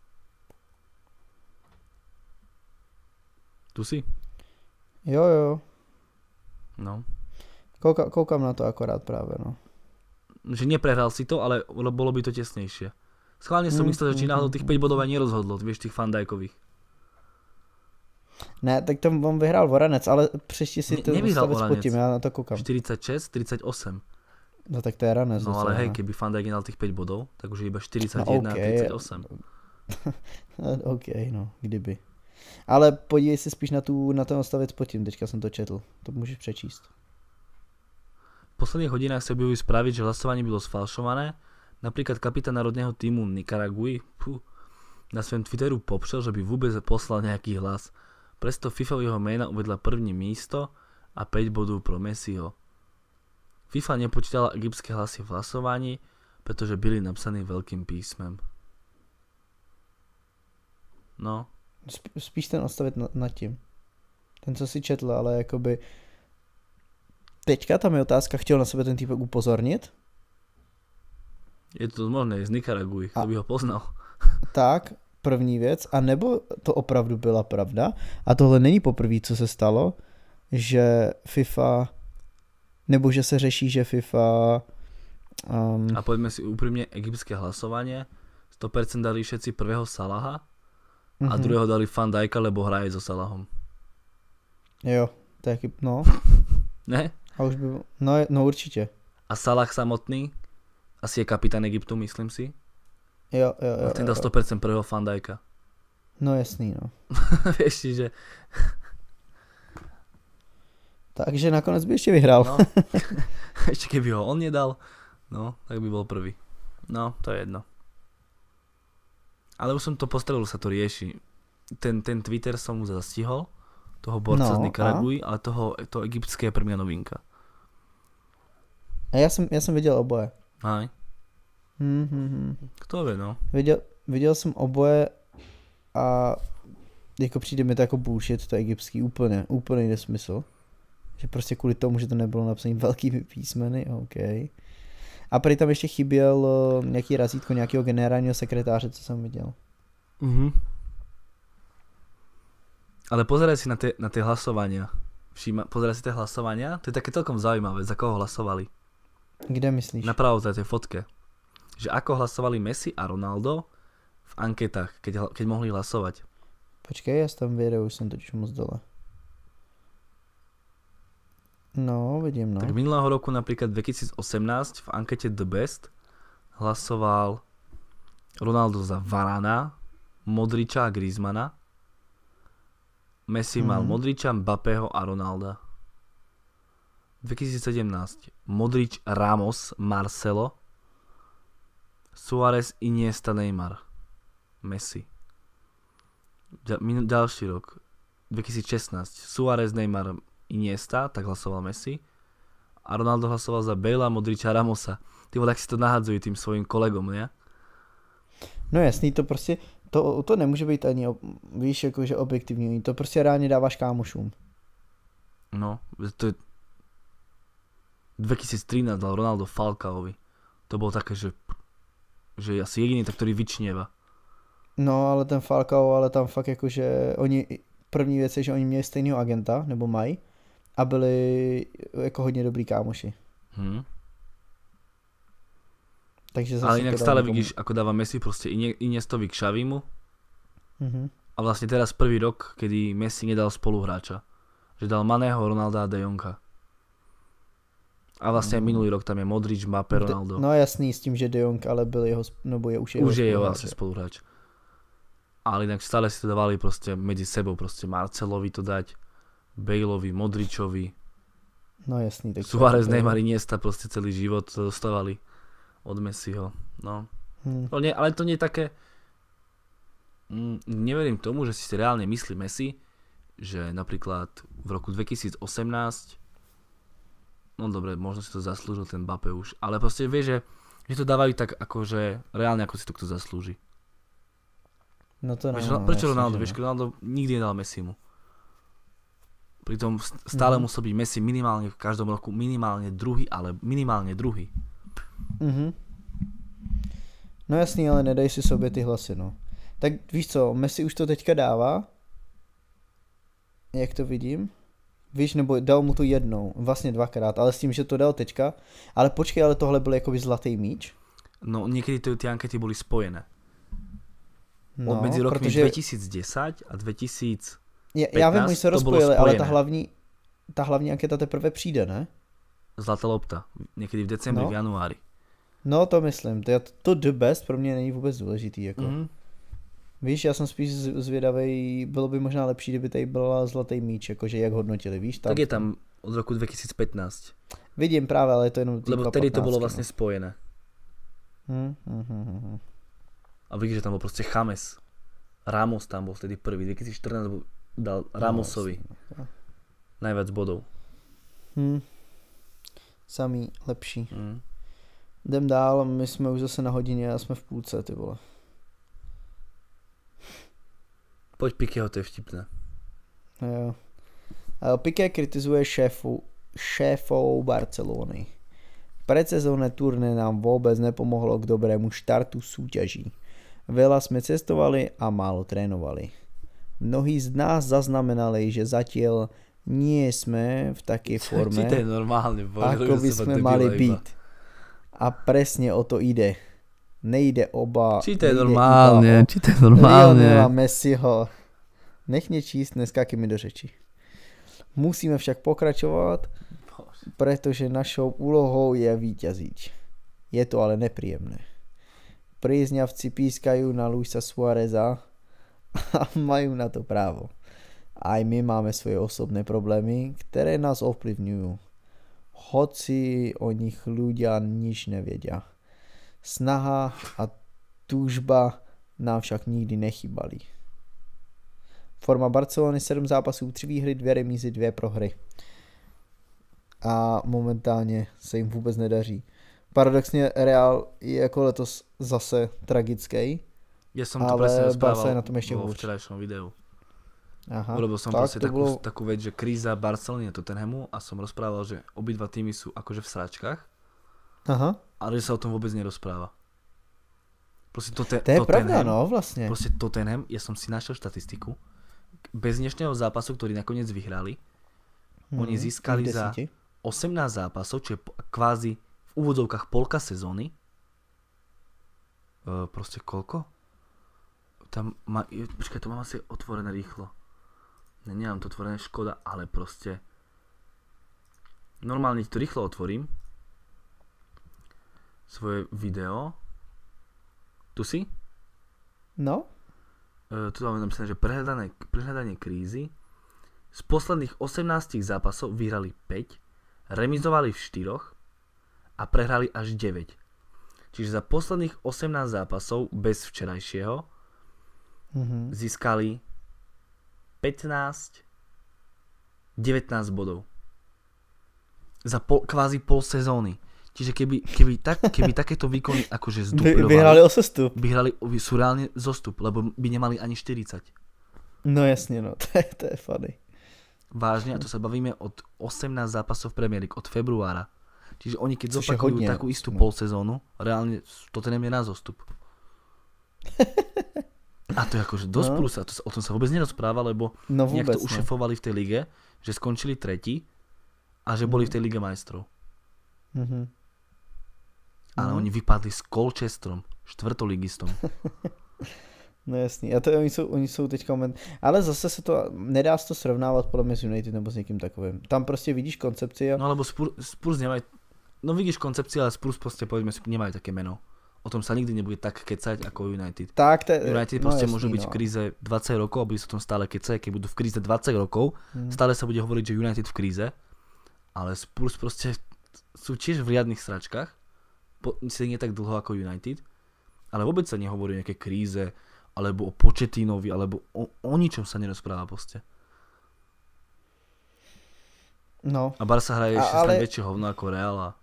Speaker 1: Tu si?
Speaker 2: Jo.
Speaker 1: No.
Speaker 2: Koukám na to akorát práve, no.
Speaker 1: Že neprehral si to, ale bolo by to tesnejšie. Schválne som myslel, že či náhodou tých 5 bodov aj nerozhodlo, vieš, tých Van Dijkových.
Speaker 2: Ne, tak tam on vyhrál Voranec, ale přečti si to stavec pod tím, já na to koukám.
Speaker 1: 46, 38.
Speaker 2: No tak to je Ranec.
Speaker 1: No ale hej, keby Van Dijk nedal tých 5 bodov, tak už je iba 41 a 38.
Speaker 2: OK, no, kdyby. Ale podívej si spíš na ten stavec pod tím, teďka jsem to četl, to můžeš přečíst.
Speaker 1: V posledných hodinách sa objavujú správy, že hlasovanie bylo sfalšované. Napríklad kapitán národného týmu Nikaraguji na svém Twitteru popřel, že by vôbec poslal nejaký hlas. Presto FIFA jeho mena uvedla první místo a 5 bodů pro Messiho. FIFA nepočítala egyptské hlasy v hlasovaní, pretože byli napsané veľkým písmem. No.
Speaker 2: Spíš ten odstavit nad tím. Ten, co si četl, ale jakoby... Teďka tam je otázka, chtěl na sebe ten týpek upozornit?
Speaker 1: Je to možné, z Nikaraguji, kto by ho poznal.
Speaker 2: Tak, první věc, a nebo to opravdu byla pravda, a tohle není poprvé, co se stalo, že FIFA, nebo že se řeší, že FIFA
Speaker 1: A poďme si úprimne, egyptské hlasovanie, 100% dali všetci prvého Salaha a druhého dali Van Dijka, lebo hraje so Salahom.
Speaker 2: Jo, taky, no.
Speaker 1: Ne?
Speaker 2: A už by, no určitě.
Speaker 1: A Salah samotný, asi je kapitán Egyptu, myslím si.
Speaker 2: Jo.
Speaker 1: A ten dal 100% prvého Van Dijka.
Speaker 2: No jasný, no.
Speaker 1: Vieš, že...
Speaker 2: Takže nakonec by ještě vyhrál.
Speaker 1: No. Ešte keby ho on nedal, no, tak by bol prvý. No, to je jedno. Ale už som to postrelil, sa to rieši. Ten Twitter som mu zastihol, toho borca z Nikaraguji, ale to egyptské je pre mňa novinka.
Speaker 2: A já jsem viděl oboje.
Speaker 1: Aj. Kto vie, no.
Speaker 2: Viděl jsem oboje a jako přijde mi to jako bullshit, to egyptský, úplně nesmysl. Že prostě kvůli tomu, že to nebylo napsané velkými písmeny, OK. A prý tam ještě chyběl nějaký razítko nějakého generálního sekretáře, co jsem viděl.
Speaker 1: Ale pozeraj si na tie hlasovania. Pozeraj si tie hlasovania, to je také celkom zaujímavé, za koho hlasovali.
Speaker 2: Kde myslíš?
Speaker 1: Napravo v tej fotke. Že ako hlasovali Messi a Ronaldo v anketách, keď mohli hlasovať.
Speaker 2: Počkej, já tam videu, už jsem totiž moc dole. No, vidím, no.
Speaker 1: Tak minulého roku napríklad 2018 v ankete The Best hlasoval Ronaldo za Varana, Modriča a Griezmana. Messi mal Modriča, Mbappého a Ronalda. 2017 Modrič, Ramos, Marcelo, Suárez, Iniesta, Neymar, Messi. Ďalší rok 2016 Suárez, Neymar, Iniesta, tak hlasoval Messi. A Ronaldo hlasoval za Bale'a, Modriča, Ramosa. Ty vole, tak si to nahadzujú tým svojim kolegom, ne?
Speaker 2: No jasný, to prostě, to nemůže být ani, víš, jakože objektivní, to prostě reálně dáváš kámošům.
Speaker 1: No, to je 2013 dal Ronaldo Falcaovi. To bolo také, že asi jediný, tak ktorý vyčnieva.
Speaker 2: No, ale ten Falcao, ale tam fakt jakože první věc je, že oni měli stejného agenta, nebo mají, a byli jako hodně dobrý kámoši. Takže zase
Speaker 1: ale inak stále vidíš, ako dáva Messi proste Iniestovi k Xavimu. A vlastne teraz prvý rok, kedy Messi nedal spoluhráča. Že dal Maného, Ronalda a De Jonga. A vlastne aj minulý rok tam je Modrič, Mbappé, Ronaldo.
Speaker 2: No jasný, s tím, že De Jong ale byl jeho, nebo je už
Speaker 1: jeho vlastne spoluhráč. Ale inak stále si to dávali proste medzi sebou, proste Marcelovi to dať, Baleovi, Modričovi.
Speaker 2: No jasný. Tak
Speaker 1: Suárez, Neymar, Iniesta proste celý život dostávali od Messiho. No. Ale to nie je také... Neverím tomu, že si reálne myslí Messi, že napríklad v roku 2018 no dobre, možno si to zaslúžil ten Mbappé už, ale proste vie, že to dávajú tak akože reálne ako si to kto zaslúži.
Speaker 2: No to
Speaker 1: prečo Ronaldo? Vieš, Ronaldo nikdy nedal Messimu. Pritom stále musel byť Messi minimálne v každom roku minimálne druhý, ale minimálne druhý.
Speaker 2: No jasný, ale nedej si sobě ty hlasy, no. Tak víš co, Messi už to teďka dává, jak to vidím, víš, nebo dal mu to jednou, vlastně dvakrát, ale s tím, že to dal teďka, ale počkej, ale tohle byl jakoby zlatý míč.
Speaker 1: No niekedy tie ankety boli spojené. No, medzi rokmi protože... 2010 a 2015
Speaker 2: já vím, oni se rozpojili, ale ta hlavní anketa teprve přijde, ne?
Speaker 1: Zlatá lopta, někdy v decembri, v januári.
Speaker 2: No to myslím, to The Best pro mě není vůbec důležitý, jako. Víš, já jsem spíš zvědavej, bylo by možná lepší, kdyby tady byla zlatý míč, jakože jak hodnotili, víš? Tam,
Speaker 1: tak je tam od roku 2015.
Speaker 2: Vidím právě, ale je to jenom
Speaker 1: lebo tedy to bylo vlastně spojené. A vidíš, že tam bol proste James. Ramos tam bol vtedy prvý. 2014 dal Ramosovi najviac bodov.
Speaker 2: Samý lepší. Jdem dál, my jsme už zase na hodině a jsme v půlce, ty vole.
Speaker 1: Poď Piqueho, to je vtipné.
Speaker 2: Jo. Piqué kritizuje šéfou Barcelony. Predsezónne turné nám vůbec nepomohlo k dobrému štartu súťaží. Veľa jsme cestovali a málo trénovali. Mnohí z nás zaznamenali, že zatiaľ nie sme v takej forme,
Speaker 1: normálne,
Speaker 2: ako by sme mali byť. A presne o to ide. Nejde oba.
Speaker 1: Čítaj normálne,
Speaker 2: Lionela Messiho. Nech nečíst, neskákej mi do řeči. Musíme však pokračovat, pretože našou úlohou je víťaziť. Je to ale nepríjemné. Príznavci pískajú na Luisa Suáreza a majú na to právo. Aj my máme svoje osobné problémy, ktoré nás ovplyvňujú. Hoci o nich ľudia nič nevedia. Snaha a túžba nám však nikdy nechybali. Forma Barcelony 7 zápasů, 3 výhry, 2 remízy, 2 prohry. A momentálně se jim vůbec nedaří. Paradoxně Real je jako letos zase tragický.
Speaker 1: Ja som to presne rozprával
Speaker 2: na tom ešte
Speaker 1: vo včerajšom videu.
Speaker 2: Aha,
Speaker 1: urobil som proste takú vec, že kríza Barcelony a Tottenhamu a som rozprával, že obidva týmy sú akože v sračkách.
Speaker 2: Aha.
Speaker 1: Ale že sa o tom vôbec nerozpráva. Proste
Speaker 2: to je pravda, no, vlastne.
Speaker 1: Proste Tottenham, ja som si našiel štatistiku, bez dnešného zápasu, ktorý nakoniec vyhrali, oni získali za 18 zápasov, čo je kvázi v úvodzovkách polka sezóny. Proste koľko? Počkaj, to mám asi otvorené rýchlo. Nemám to otvorené, škoda, ale proste normálne to rýchlo otvorím. Svoje video. Tu si?
Speaker 2: No.
Speaker 1: Tu máme napísané, že prehľadanie krízy. Z posledných 18 zápasov vyhrali 5, remizovali v 4 a prehrali až 9. Čiže za posledných 18 zápasov bez včerajšieho získali 15, 19 bodov. Za kvázi pol sezóny. Čiže keby takéto výkony akože zdupľovali,
Speaker 2: vyhrali o zostup.
Speaker 1: Sú reálne zostup, lebo by nemali ani 40.
Speaker 2: No jasne, no, to je funny.
Speaker 1: Vážne, a to sa bavíme od 18 zápasov v Premier League, od februára. Čiže oni keď zopakujú takú istú polsezónu, reálne toto je na zostup. A to je akože dosť plus, a o tom sa vôbec nerozpráva, lebo nejak to ušefovali v tej lige, že skončili tretí a že boli v tej lige majstrov. Ale oni vypadli s Colchesterom, štvrtoligistom.
Speaker 2: No jasný, a to oni jsou teďka moment. Ale zase se to, nedá se to srovnávat podle mě s United nebo s někým takovým. Tam prostě vidíš koncepci.
Speaker 1: No lebo Spurs nemají, no vidíš koncepci, ale Spurs prostě povedzme nemají také meno. O tom sa nikdy nebude tak kecať ako United. United proste môžu byť v kríze 20 rokov a bude sa o tom stále kecať. Keď budú v kríze 20 rokov, stále sa bude hovoriť, že United v kríze. Ale Spurs proste sú tiež v riadnych sračkách. Nie tak dlho ako United. Ale vôbec sa nehovorí o nejakej kríze, alebo o Pochettinovi, alebo o ničom sa nerozpráva proste.
Speaker 2: No.
Speaker 1: A Barca hraje ešte ale väčšie hovno ako Real a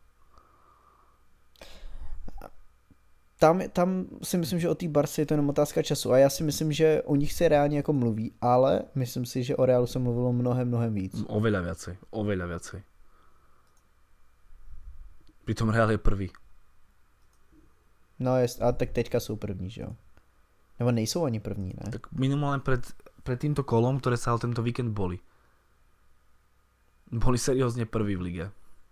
Speaker 2: Tam si myslím, že o té Barce je to jenom otázka času a já si myslím, že o nich se reálně jako mluví, ale myslím si, že o Realu se mluvilo mnohem víc.
Speaker 1: Oveľa viacej. Pritom Real je prvý.
Speaker 2: No a tak teďka jsou první, že jo? Nebo nejsou ani první, ne?
Speaker 1: Tak minimálne pred týmto kolom, ktoré sa tento víkend boli. Boli seriózne prvý v lige.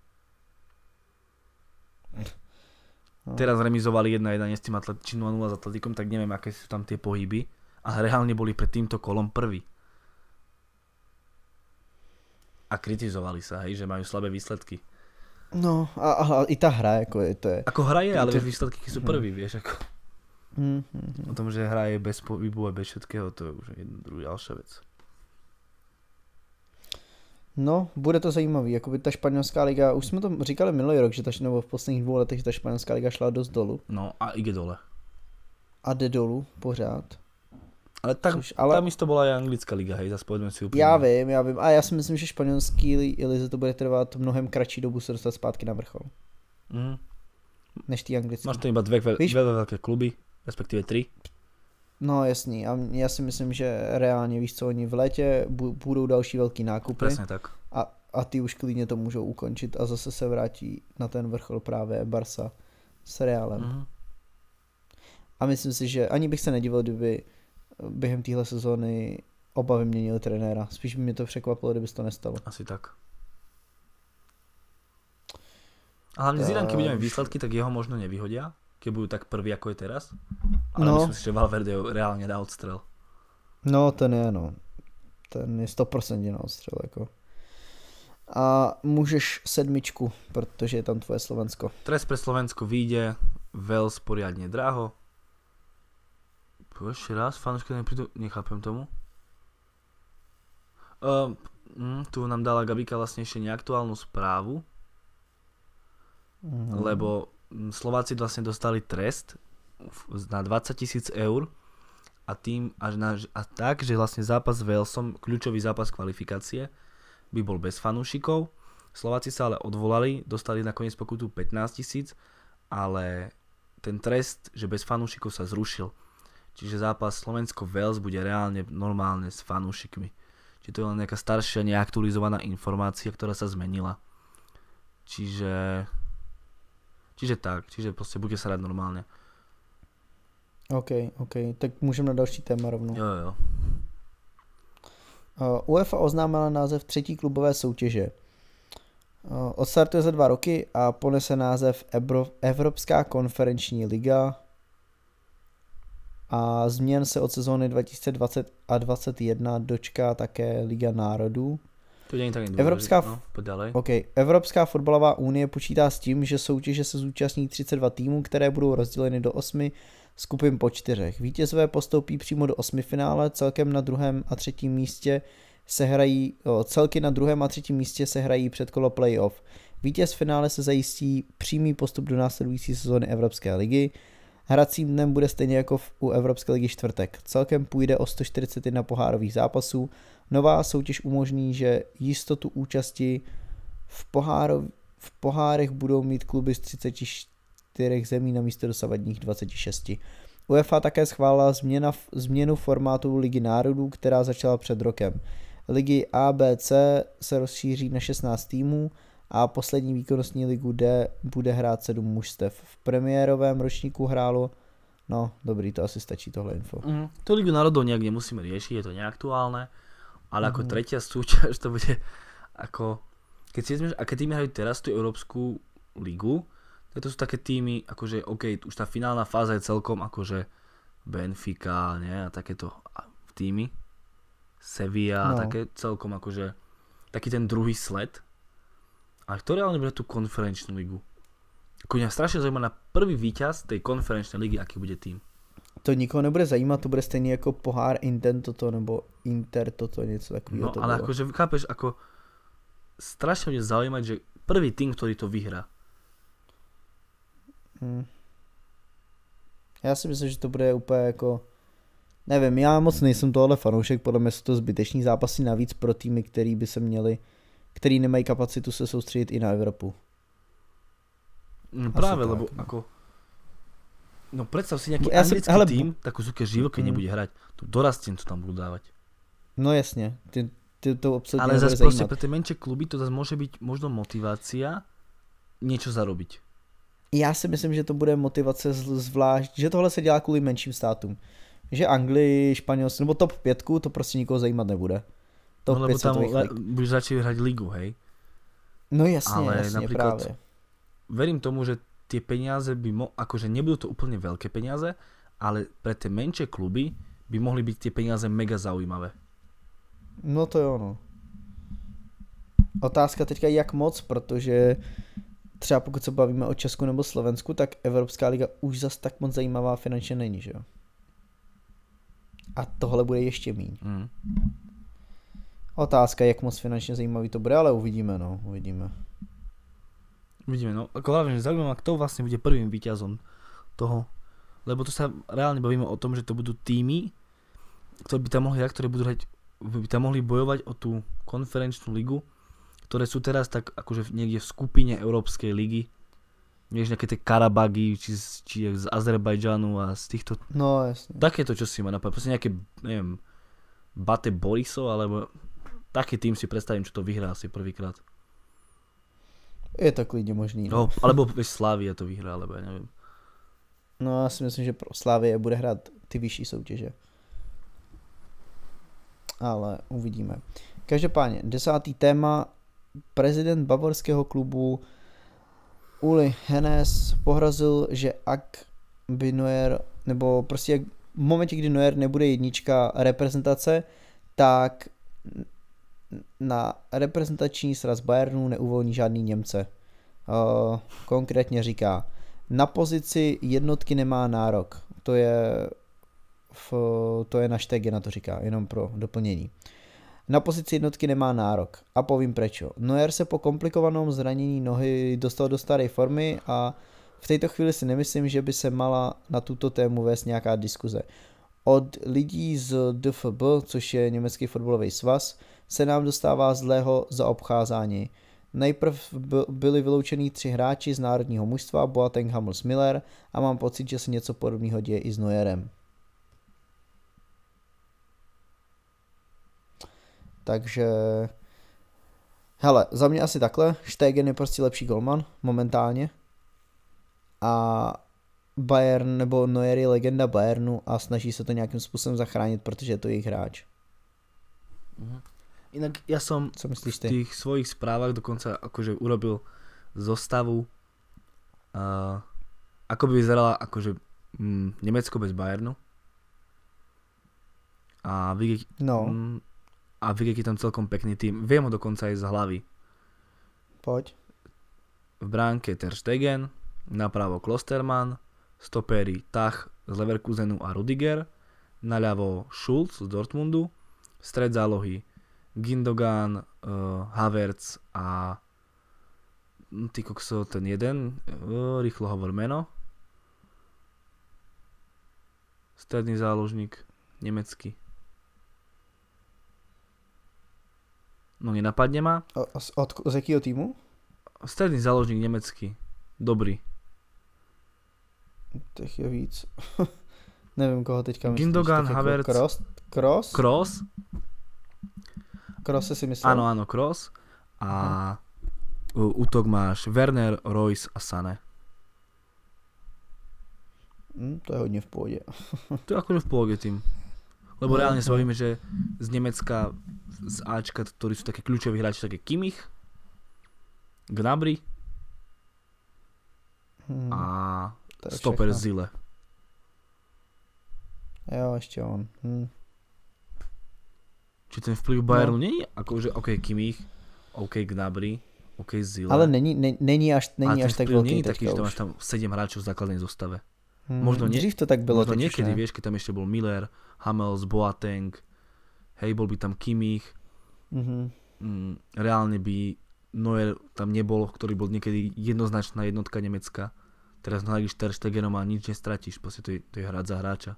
Speaker 1: Teraz remizovali 1-1 s tým 0-0 s Atletikom, tak neviem, aké sú tam tie pohyby. Ale reálne boli pred týmto kolom prvý. A kritizovali sa, hej, že majú slabé výsledky.
Speaker 2: No a i ta hra, jako je to je.
Speaker 1: Ako hra je, ale výsledky sú prvý, vieš, ako. O tom, že hra je bez pohybu a bez všetkého, to je už jedna ďalšia vec.
Speaker 2: No, bude to zajímavý, jakoby ta španělská liga, už jsme to říkali minulý rok, že nebo v posledních 2 letech, že ta španělská liga šla dost dolů.
Speaker 1: No a ide dole.
Speaker 2: A jde dolů, pořád.
Speaker 1: Ale tam isto bola aj anglická liga, hej, zase povedzme si úplne.
Speaker 2: Já vím, a já si myslím, že španělský lize to bude trvat mnohem kratší dobu se dostat zpátky na vrchol. Než tý anglický.
Speaker 1: Máš to iba dve veľké kluby, respektíve 3.
Speaker 2: No jasný, a já si myslím, že reálně víš co, oni v létě budou další velký nákupy.
Speaker 1: Presne tak.
Speaker 2: A ty už klidně to můžou ukončit a zase se vrátí na ten vrchol právě Barca s Realem. A myslím si, že ani bych se nedivil, kdyby během téhle sezóny oba vyměnili trenéra. Spíš by mě to překvapilo, kdyby se to nestalo.
Speaker 1: Asi tak. A hlavne Zidane, keď budeme výsledky, tak jeho možno nevyhodia, keď budú tak prví, ako je teraz. Ale myslím si, že Valverde reálne dá odstrel.
Speaker 2: No, ten je, no. Ten je 100% na odstřel, jako. A můžeš 7, protože je tam tvoje Slovensko.
Speaker 1: Trest pre Slovensko vyjde, Wales poriadne draho. Ešte raz, fanúšky neprídu, nechápem tomu. Tu nám dala Gabika vlastne ešte neaktuálnu správu, lebo Slováci vlastne dostali trest na 20 000 eur a tým a tak, že vlastne zápas s Walesom, kľúčový zápas kvalifikácie, by bol bez fanúšikov. Slováci sa ale odvolali, dostali nakoniec pokutu 15 000, ale ten trest, že bez fanúšikov sa zrušil. Čiže zápas Slovensko-Wales bude reálne normálne s fanúšikmi. Čiže to je len nejaká staršia, neaktualizovaná informácia, ktorá sa zmenila. Čiže proste bude sa hrať normálne.
Speaker 2: OK, tak můžeme na další téma rovnou.
Speaker 1: Jo.
Speaker 2: UEFA oznámila název 3. klubové soutěže. Odstartuje za 2 roky a ponese název Evropská konferenční liga a změn se od sezóny 2020 a 2021 dočká také Liga národů.
Speaker 1: To není tak
Speaker 2: Evropská fotbalová unie počítá s tím, že soutěže se zúčastní 32 týmů, které budou rozděleny do 8 skupin po 4. Vítězové postoupí přímo do 8 finále, celky na 2. a 3. místě se hrají předkolo playoff. Vítěz finále se zajistí přímý postup do následující sezóny Evropské ligy. Hracím dnem bude stejně jako u Evropské ligy čtvrtek. Celkem půjde o 141 pohárových zápasů. Nová soutěž umožní, že jistotu účasti v pohárech budou mít kluby z 34 zemí na místo dosavadních 26. UEFA také schválila změnu formátu Ligy národů, která začala před rokem. Ligy A, B, C se rozšíří na 16 týmů a poslední výkonnostní ligu D bude hrát 7 mužstev. V premiérovém ročníku hrálo, no dobrý, to asi stačí tohle info.
Speaker 1: To Ligu národov nejak nemusíme riešiť, je to neaktuálne, ale ako tretia súťaž to bude ako, keď si vezmeš, aké týmy hrajú teraz tú Európsku ligu, tak to sú také týmy, akože OK, už tá finálna fáza je celkom akože Benfica, nie, a takéto týmy, Sevilla, také celkom akože taký ten druhý sled. A kto reálne bude tú konferenčnú ligu? Ako mňa strašne zaujíma na prvý víťaz tej konferenčnej ligy, aký bude tým.
Speaker 2: To nikoho nebude zajímat, to bude stejný jako pohár Intento nebo Inter toto, něco takového.
Speaker 1: No ale akože chápeš, ako strašne bude zaujímať, že prvý tým, ktorý to vyhrá.
Speaker 2: Já si myslím, že to bude úplně jako, nevím, já moc nejsem tohle fanoušek, podle mě jsou to zbyteční zápasy navíc pro týmy, který nemají kapacitu se soustředit i na Evropu.
Speaker 1: No práve, lebo ako, no predstav si nejaký anglický tým, takú súťaž živoke nebude hrať. Tu dorastencu tam budú dávať.
Speaker 2: No jasne, to absolútne
Speaker 1: ale zase proste pre tie menšie kluby to zase môže byť možno motivácia niečo zarobiť.
Speaker 2: Já si myslím, že to bude motivace zvlášť, že tohle se dělá kvůli menším státům. Že Anglii, Španělsko, nebo top 5, to prostě nikoho zajímat nebude.
Speaker 1: Top no lebo tam budeš radšej hrať ligu, hej?
Speaker 2: No jasne,
Speaker 1: ale
Speaker 2: jasne,
Speaker 1: napríklad,
Speaker 2: práve.
Speaker 1: Verím tomu, že tie peniaze akože nebudú to úplne veľké peniaze, ale pre tie menšie kluby by mohli byť tie peniaze mega zaujímavé.
Speaker 2: No to jo, no. Otázka teďka jak moc, protože třeba pokud se bavíme o Česku nebo Slovensku, tak Evropská liga už zas tak moc zajímavá finančně není, že jo? A tohle bude ještě míň. Otázka, jak moc finančně zajímavý to bude, ale uvidíme, no, uvidíme.
Speaker 1: No, ako hlavne, že zaujímavé, kto vlastne bude prvým víťazom toho, lebo to sa reálne bavíme o tom, že to budú týmy, ktoré by tam mohli hrať, ktoré by tam mohli bojovať o tú konferenčnú ligu, ktoré sú teraz tak akože niekde v skupine Európskej ligy, vieš, nejaké tie Karabagy, či z Azerbajdžanu a z týchto,
Speaker 2: no jasne.
Speaker 1: Takéto, čo si ma napadlo, proste nejaké, neviem, Bate Borisov, alebo taký tým si predstavím, čo to vyhrá asi prvýkrát.
Speaker 2: Je to klidně možný.
Speaker 1: No, alebo Slavia to vyhrá, alebo ja neviem.
Speaker 2: No já si myslím, že pro Slavie bude hrát ty vyšší soutěže. Ale uvidíme. Každopádně, 10. téma. Prezident bavorského klubu Uli Hennes pohrazil, že ak by Neuer, nebo prostě jak v momentě, kdy Neuer nebude jednička reprezentace, tak na reprezentační sraz Bayernu neuvolní žádný Němce. Konkrétně říká, na pozici jednotky nemá nárok. To je na Stegena, to říká, jenom pro doplnění. Na pozici jednotky nemá nárok. A povím prečo. Neuer se po komplikovaném zranění nohy dostal do staré formy a v této chvíli si nemyslím, že by se mala na tuto tému vést nějaká diskuze. Od lidí z DFB, což je německý fotbalový svaz, se nám dostává zlého zaobcházání. Nejprve byli vyloučení 3 hráči z národního mužstva, Boateng, Hummels, Miller, a mám pocit, že se něco podobného děje i s Neuerem. Takže, hele, za mě asi takhle. Stegen je prostě lepší golman momentálně. A Bayern nebo Neuer je legenda Bayernu a snaží se to nějakým způsobem zachránit, protože je to jejich hráč.
Speaker 1: Inak ja som
Speaker 2: Co myslíš
Speaker 1: v
Speaker 2: ty?
Speaker 1: tých svojich správach dokonca akože urobil zostavu, ako by vyzerala akože Nemecko bez Bayernu. A Vigek je tam celkom pekný tým. Viem ho dokonca aj z hlavy.
Speaker 2: Poď.
Speaker 1: V bránke Ter Stegen, napravo Klostermann, stopéri Tach z Leverkusenu a Rudiger, naľavo Schulz z Dortmundu, stred zálohy Gündogan, Havertz a ty kokso, ten jeden, rýchlo hovor meno. Stredný záložník, nemecký. No nenapadne ma.
Speaker 2: Z jakého týmu?
Speaker 1: Stredný záložník nemecký. Dobrý.
Speaker 2: Těch je víc. Nevím, koho teďka myslíš.
Speaker 1: Gündogan, Havertz.
Speaker 2: Kroos? Kroos si myslel?
Speaker 1: Áno, Kroos. A útok máš Werner, Reus a Sané.
Speaker 2: To je hodně v pohodě.
Speaker 1: To je akože v pohode tým. Lebo reálne sa bavíme, že z Nemecka, z Ačka, ktorí sú také kľúčoví hráči, také Kimmich, Gnabry a stoper Zile.
Speaker 2: Jo, ešte on.
Speaker 1: Či ten vplyv Bayernu nie je akože OK Kimmich, OK Gnabry, OK Zile.
Speaker 2: Ale není až tak veľký
Speaker 1: teďka taký, už. Že máš tam 7 hráčov v základnej zostave. Možno
Speaker 2: dřív to tak bylo.
Speaker 1: Možno niekedy, vieš, keď tam ešte bol Miller, Hummels, Boateng, hej, bol by tam Kimmich. Reálne by Neuer tam nebol, ktorý bol niekedy jednoznačná jednotka Nemecka. Teraz nahradíš Ter Stegenom a nič nestratíš, proste to je hráč za hráča.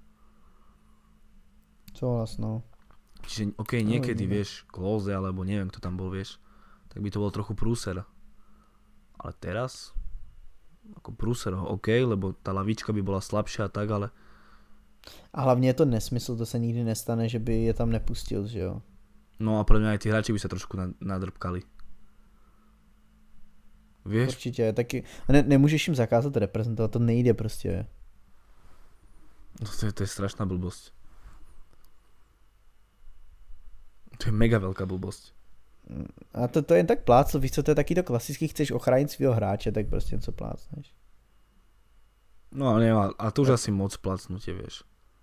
Speaker 2: Súhlas, no.
Speaker 1: Čiže OK, niekedy, vieš, Klose, alebo neviem, kto tam bol, vieš, tak by to bol trochu prúser. Ale teraz ako prúser, OK, lebo tá lavička by bola slabšia a tak, ale...
Speaker 2: A hlavně je to nesmysl, to se nikdy nestane, že by je tam nepustil, že jo?
Speaker 1: No a pre mňa aj tí hráči by sa trošku nadrbkali. Vieš?
Speaker 2: Určitě, taky nemůžeš jim zakázat reprezentovat, to nejde prostě.
Speaker 1: No to je strašná blbosť. To je mega veľká blbosť.
Speaker 2: A to jen tak plácl, víš co, to je taky to klasický, chceš ochránit svého hráče, tak prostě něco plácneš.
Speaker 1: No ale neviem, a to už asi moc plácnutie, vieš.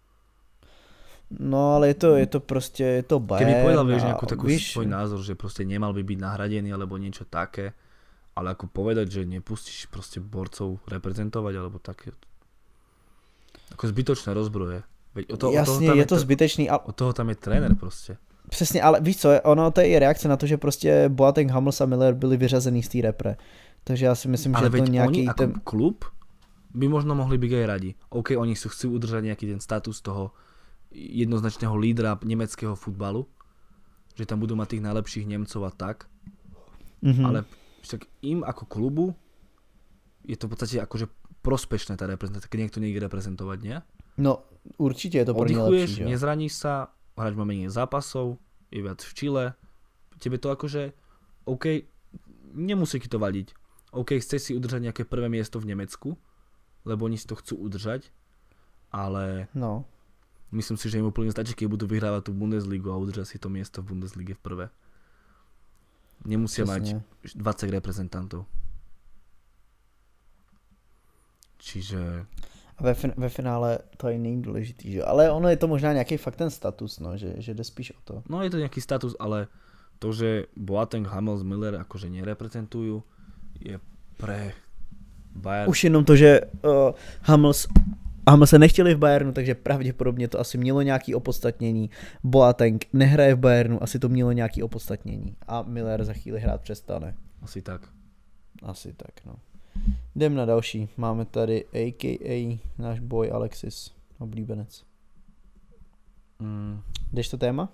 Speaker 2: No ale je to prostě, je to Bayern.
Speaker 1: Keby povedal, vieš, nejakú takú svoj názor, že proste nemal by byť nahradený alebo niečo také, ale ako povedať, že nepustíš proste borcov reprezentovať alebo také. Ako zbytočné rozbroje. Veď
Speaker 2: jasně, je to zbytečný.
Speaker 1: Od toho tam je tréner prostě.
Speaker 2: Přesně, ale víš co, ono to je i reakce na to, že prostě Boateng, Hummels a Miller byli vyřazený z té repre. Takže já si myslím,
Speaker 1: ale
Speaker 2: že to nějaký...
Speaker 1: oni ako klub by možno mohli byť aj radi. OK, oni chcú udržať nejaký ten status toho jednoznačného lídra nemeckého futbalu, že tam budú mať tých najlepších Nemcov a tak. Ale však im ako klubu je to v podstate akože prospešné tá reprezentácia, keď niekto niekde reprezentovať, nie?
Speaker 2: No, určite je to pro ně lepší, že?
Speaker 1: Nezraníš sa, hráč má menej zápasov, je viac v Chile, tebe to akože, OK, nemusí ti to vadiť. OK, chceš si udržať nejaké prvé miesto v Nemecku, lebo oni si to chcú udržať, ale myslím si, že im úplne stačí, keď budú vyhrávať tú Bundesligu a udržať si to miesto v Bundeslige v prvé. Nemusia mať 20 reprezentantov. Čiže...
Speaker 2: A ve finále to je nejdůležitý, že? Ale ono je to možná nějaký fakt ten status, no, že jde spíš o to.
Speaker 1: No je to nejaký status, ale to, že Boateng, Hummels, Müller akože nereprezentujú, je pre Bayern...
Speaker 2: Už jenom to, že Hummels se nechtěli v Bayernu, takže pravděpodobně to asi mělo nějaký opodstatnění. Boateng nehraje v Bayernu, asi to mělo nějaký opodstatnění. A Müller za chvíli hrát přestane.
Speaker 1: Asi tak.
Speaker 2: Asi tak, no. Jdem na další. Máme tady a.k.a. náš boy Alexis, oblíbenec. Jdeš to téma?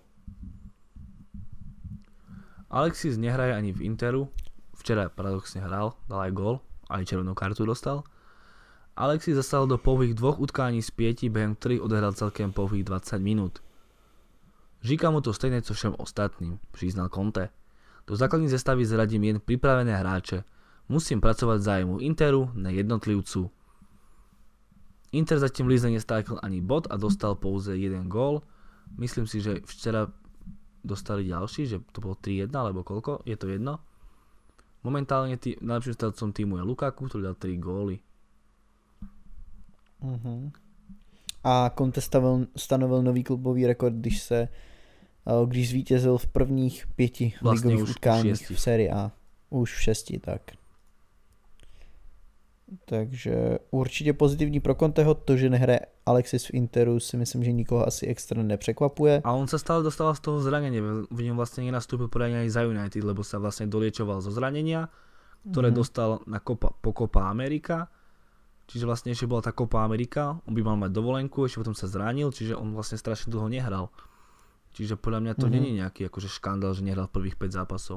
Speaker 1: Alexis nehraje ani v Interu. Včera paradoxne hral, dal aj gól, aj červenú kartu dostal. Alexis zasahol do pouhých 2 utkání z 5, během ktorých odehral celkem pouhých 20 minút. Říká mu to stejné co všem ostatným, přiznal Conte. Do základní zestavy zradím jen pripravené hráče. Musím pracovať v zájmu Interu, ne jednotlivcu. Inter zatím v lize nestákl ani bod a dostal pouze 1 gól. Myslím si, že včera dostali ďalší, že to bolo 3-1 alebo koľko, je to jedno. Momentálne najlepším strelcom týmu je Lukaku, ktorý dal 3 góly.
Speaker 2: A Conte stanovil nový klubový rekord, když zvítězil v prvních 5 ligových utkáních v sérii A. Už v 6, tak. Takže určitě pozitivní pro Conteho, to, že nehraje Alexis v Interu, si myslím, že nikoho asi extra nepřekvapuje.
Speaker 1: A on sa stále dostával z toho zranenia, v ňom vlastne nenastúpil poradne aj za United, lebo sa vlastne doliečoval zo zranenia, ktoré dostal po Copa America. Čiže vlastne ešte bola tá Copa America, on by mal mať dovolenku, ešte potom sa zranil, čiže on vlastne strašne dlho nehral. Čiže podľa mňa to nie je nejaký akože škandál, že nehral prvých 5 zápasov.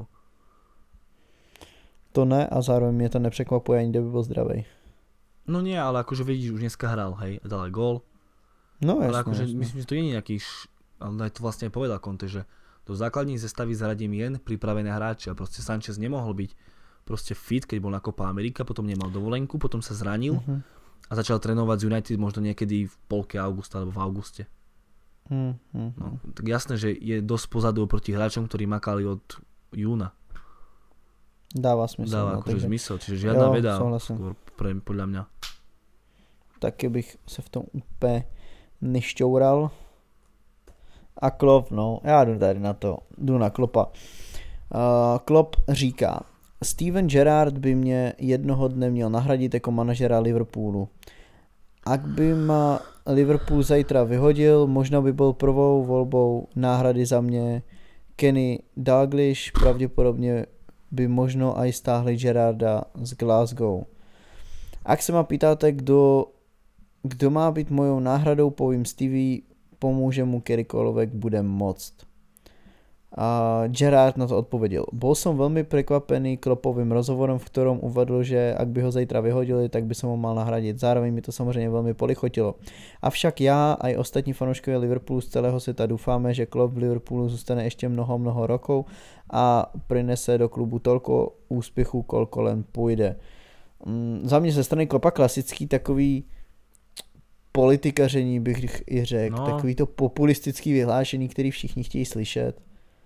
Speaker 2: To ne a zároveň mě to nepřekvapuje ani kdyby byl zdravý.
Speaker 1: No nie, ale akože vidíš, už dneska hral, hej, dal aj gól.
Speaker 2: No jasne,
Speaker 1: ale akože
Speaker 2: jasne.
Speaker 1: myslím, že to nie je nejaký, ale to vlastne povedal Conte, že do základní zestavy zaradím jen pripravené hráče a proste Sanchez nemohol byť proste fit, keď bol na Copa America, potom nemal dovolenku, potom sa zranil a začal trénovať z United možno niekedy v polke augusta alebo v auguste. No, tak jasné, že je dosť pozadu oproti hráčom, ktorí makali od júna.
Speaker 2: Dává smysl.
Speaker 1: Dává akože zmysel, čiže žiadna veda skôr podľa mňa.
Speaker 2: Taky bych se v tom úplně nešťoural. A Klopp, no, já jdu tady na to, jdu na Kloppa. Klopp říká, Steven Gerrard by mě jednoho dne měl nahradit jako manažera Liverpoolu. Ak by ma Liverpool zajtra vyhodil, možná by byl prvou volbou náhrady za mě Kenny Dalglish, pravděpodobně by možno aj stáhli Gerrarda z Glasgow. Ak se ma pýtáte, kdo má být mojou náhradou, povím Stevie, pomůže mu kedykoľvek budem moct. A Gerrard na to odpověděl. Bol som veľmi prekvapený Kloppovým rozhovorom, v ktorom uvedl, že ak by ho zajtra vyhodili, tak by som ho mal nahradiť. Zároveň mi to samozřejmě velmi polichotilo. Avšak já a i ostatní fanouškovia Liverpoolu z celého světa doufáme, že Klopp v Liverpoolu zůstane ještě mnoho rokov a prinese do klubu toľko úspěchů, koľko len půjde. Za mě ze strany Kloppa klasický takový politikaření bych i řekl, no. Takový to populistický vyhlášení, který všichni chtějí slyšet.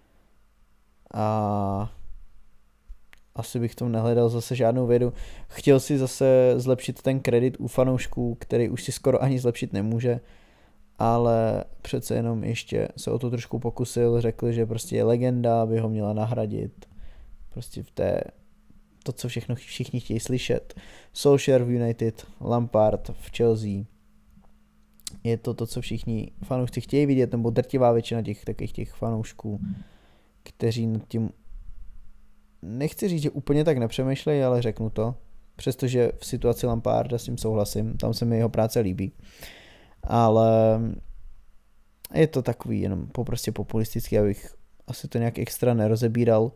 Speaker 2: A asi bych v tom nehledal zase žádnou vědu. Chtěl si zase zlepšit ten kredit u fanoušků, který už si skoro ani zlepšit nemůže, ale přece jenom ještě se o to trošku pokusil, řekl, že prostě je legenda, by ho měla nahradit. Prostě to, co všechno všichni chtějí slyšet. Solskjaer v United, Lampard v Chelsea. Je to, co všichni fanoušci chtějí vidět, nebo drtivá většina těch fanoušků, kteří nad tím, nechci říct, že úplně tak nepřemýšlejí, ale řeknu to. Přestože v situaci Lamparda s tím souhlasím, tam se mi jeho práce líbí. Ale je to takový jenom prostě populistický, abych asi to nějak extra nerozebíral.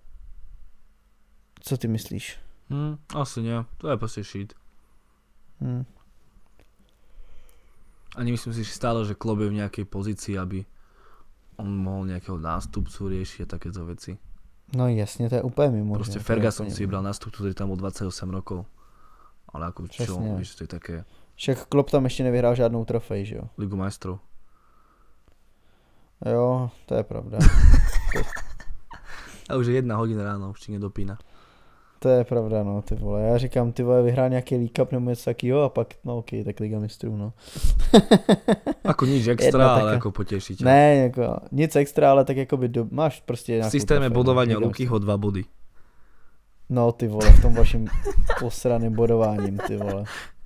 Speaker 2: Co ty myslíš?
Speaker 1: Asi nie, to je prostě shit. Ani myslím si stále, že Klopp je v nejakej pozícii, aby on mohol nejakého nástupcu riešiť a takéto veci.
Speaker 2: No jasne, to je úplne mimo.
Speaker 1: Proste Ferguson si vybral nástupcu, ktorý tam bol 28 rokov. Ale ako čo, víš, to je také...
Speaker 2: Však Klopp tam ešte nevyhrál žádnou trofej, že jo?
Speaker 1: Ligu majstrov.
Speaker 2: Jo, to je pravda.
Speaker 1: A už je 1 hodina ráno, už ti nedopína.
Speaker 2: To je pravda, no, ty vole. Já říkám, ty vole, vyhrál nějaký League Cup nebo něco takýho a pak, no okej, tak Liga mistrů, no.
Speaker 1: Ako nič extra, ale ako poteší ťa.
Speaker 2: Ne, jako, nic extra, ale tak jako by máš prostě nějakou...
Speaker 1: V systéme
Speaker 2: trofej,
Speaker 1: bodovania
Speaker 2: no,
Speaker 1: Lukyho 2 body.
Speaker 2: No ty vole, v tom vaším posraným bodováním, ty vole.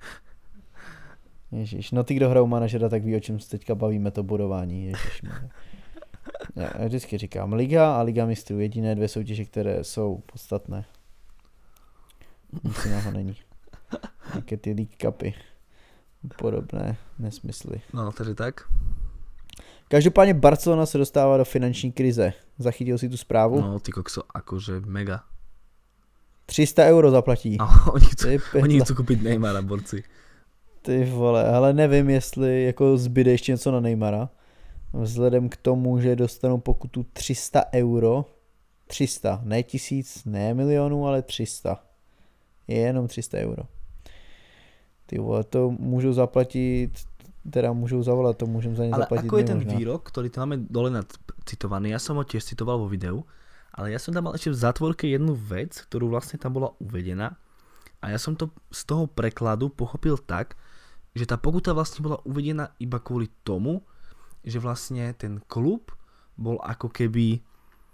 Speaker 2: Ježíš, no ty, kdo hrajou manažera, tak ví, o čem se teďka bavíme, to bodování, ježíš. Já vždycky říkám, Liga a Liga mistrů, jediné dvě soutěže, které jsou podstatné. Nic jiného není. Nějaké ty League Cupy. Podobné nesmysly.
Speaker 1: No, takže tak.
Speaker 2: Každopádně Barcelona se dostává do finanční krize. Zachytil si tu zprávu?
Speaker 1: No, ty kokso, akože mega.
Speaker 2: 300 euro zaplatí.
Speaker 1: A oni chcú kúpiť Neymara, borci.
Speaker 2: Ty vole, ale nevím, jestli jako zbyde ještě něco na Neymara. Vzhledem k tomu, že dostanou pokutu 300 euro. 300, ne 1000, ne milionů, ale 300. Je jenom 300 euro. Ty vole, to můžou zaplatit, teda můžou zavolat, to môžem za ne
Speaker 1: ale
Speaker 2: zaplatit.
Speaker 1: Ale ako je ten výrok, ktorý tam máme dole citovaný, ja som ho tiež citoval vo videu, ale ja som tam mal ešte v zátvorke jednu vec, ktorú vlastne tam bola uvedená a ja som to z toho prekladu pochopil tak, že tá pokuta vlastne bola uvedená iba kvôli tomu, že vlastne ten klub bol ako keby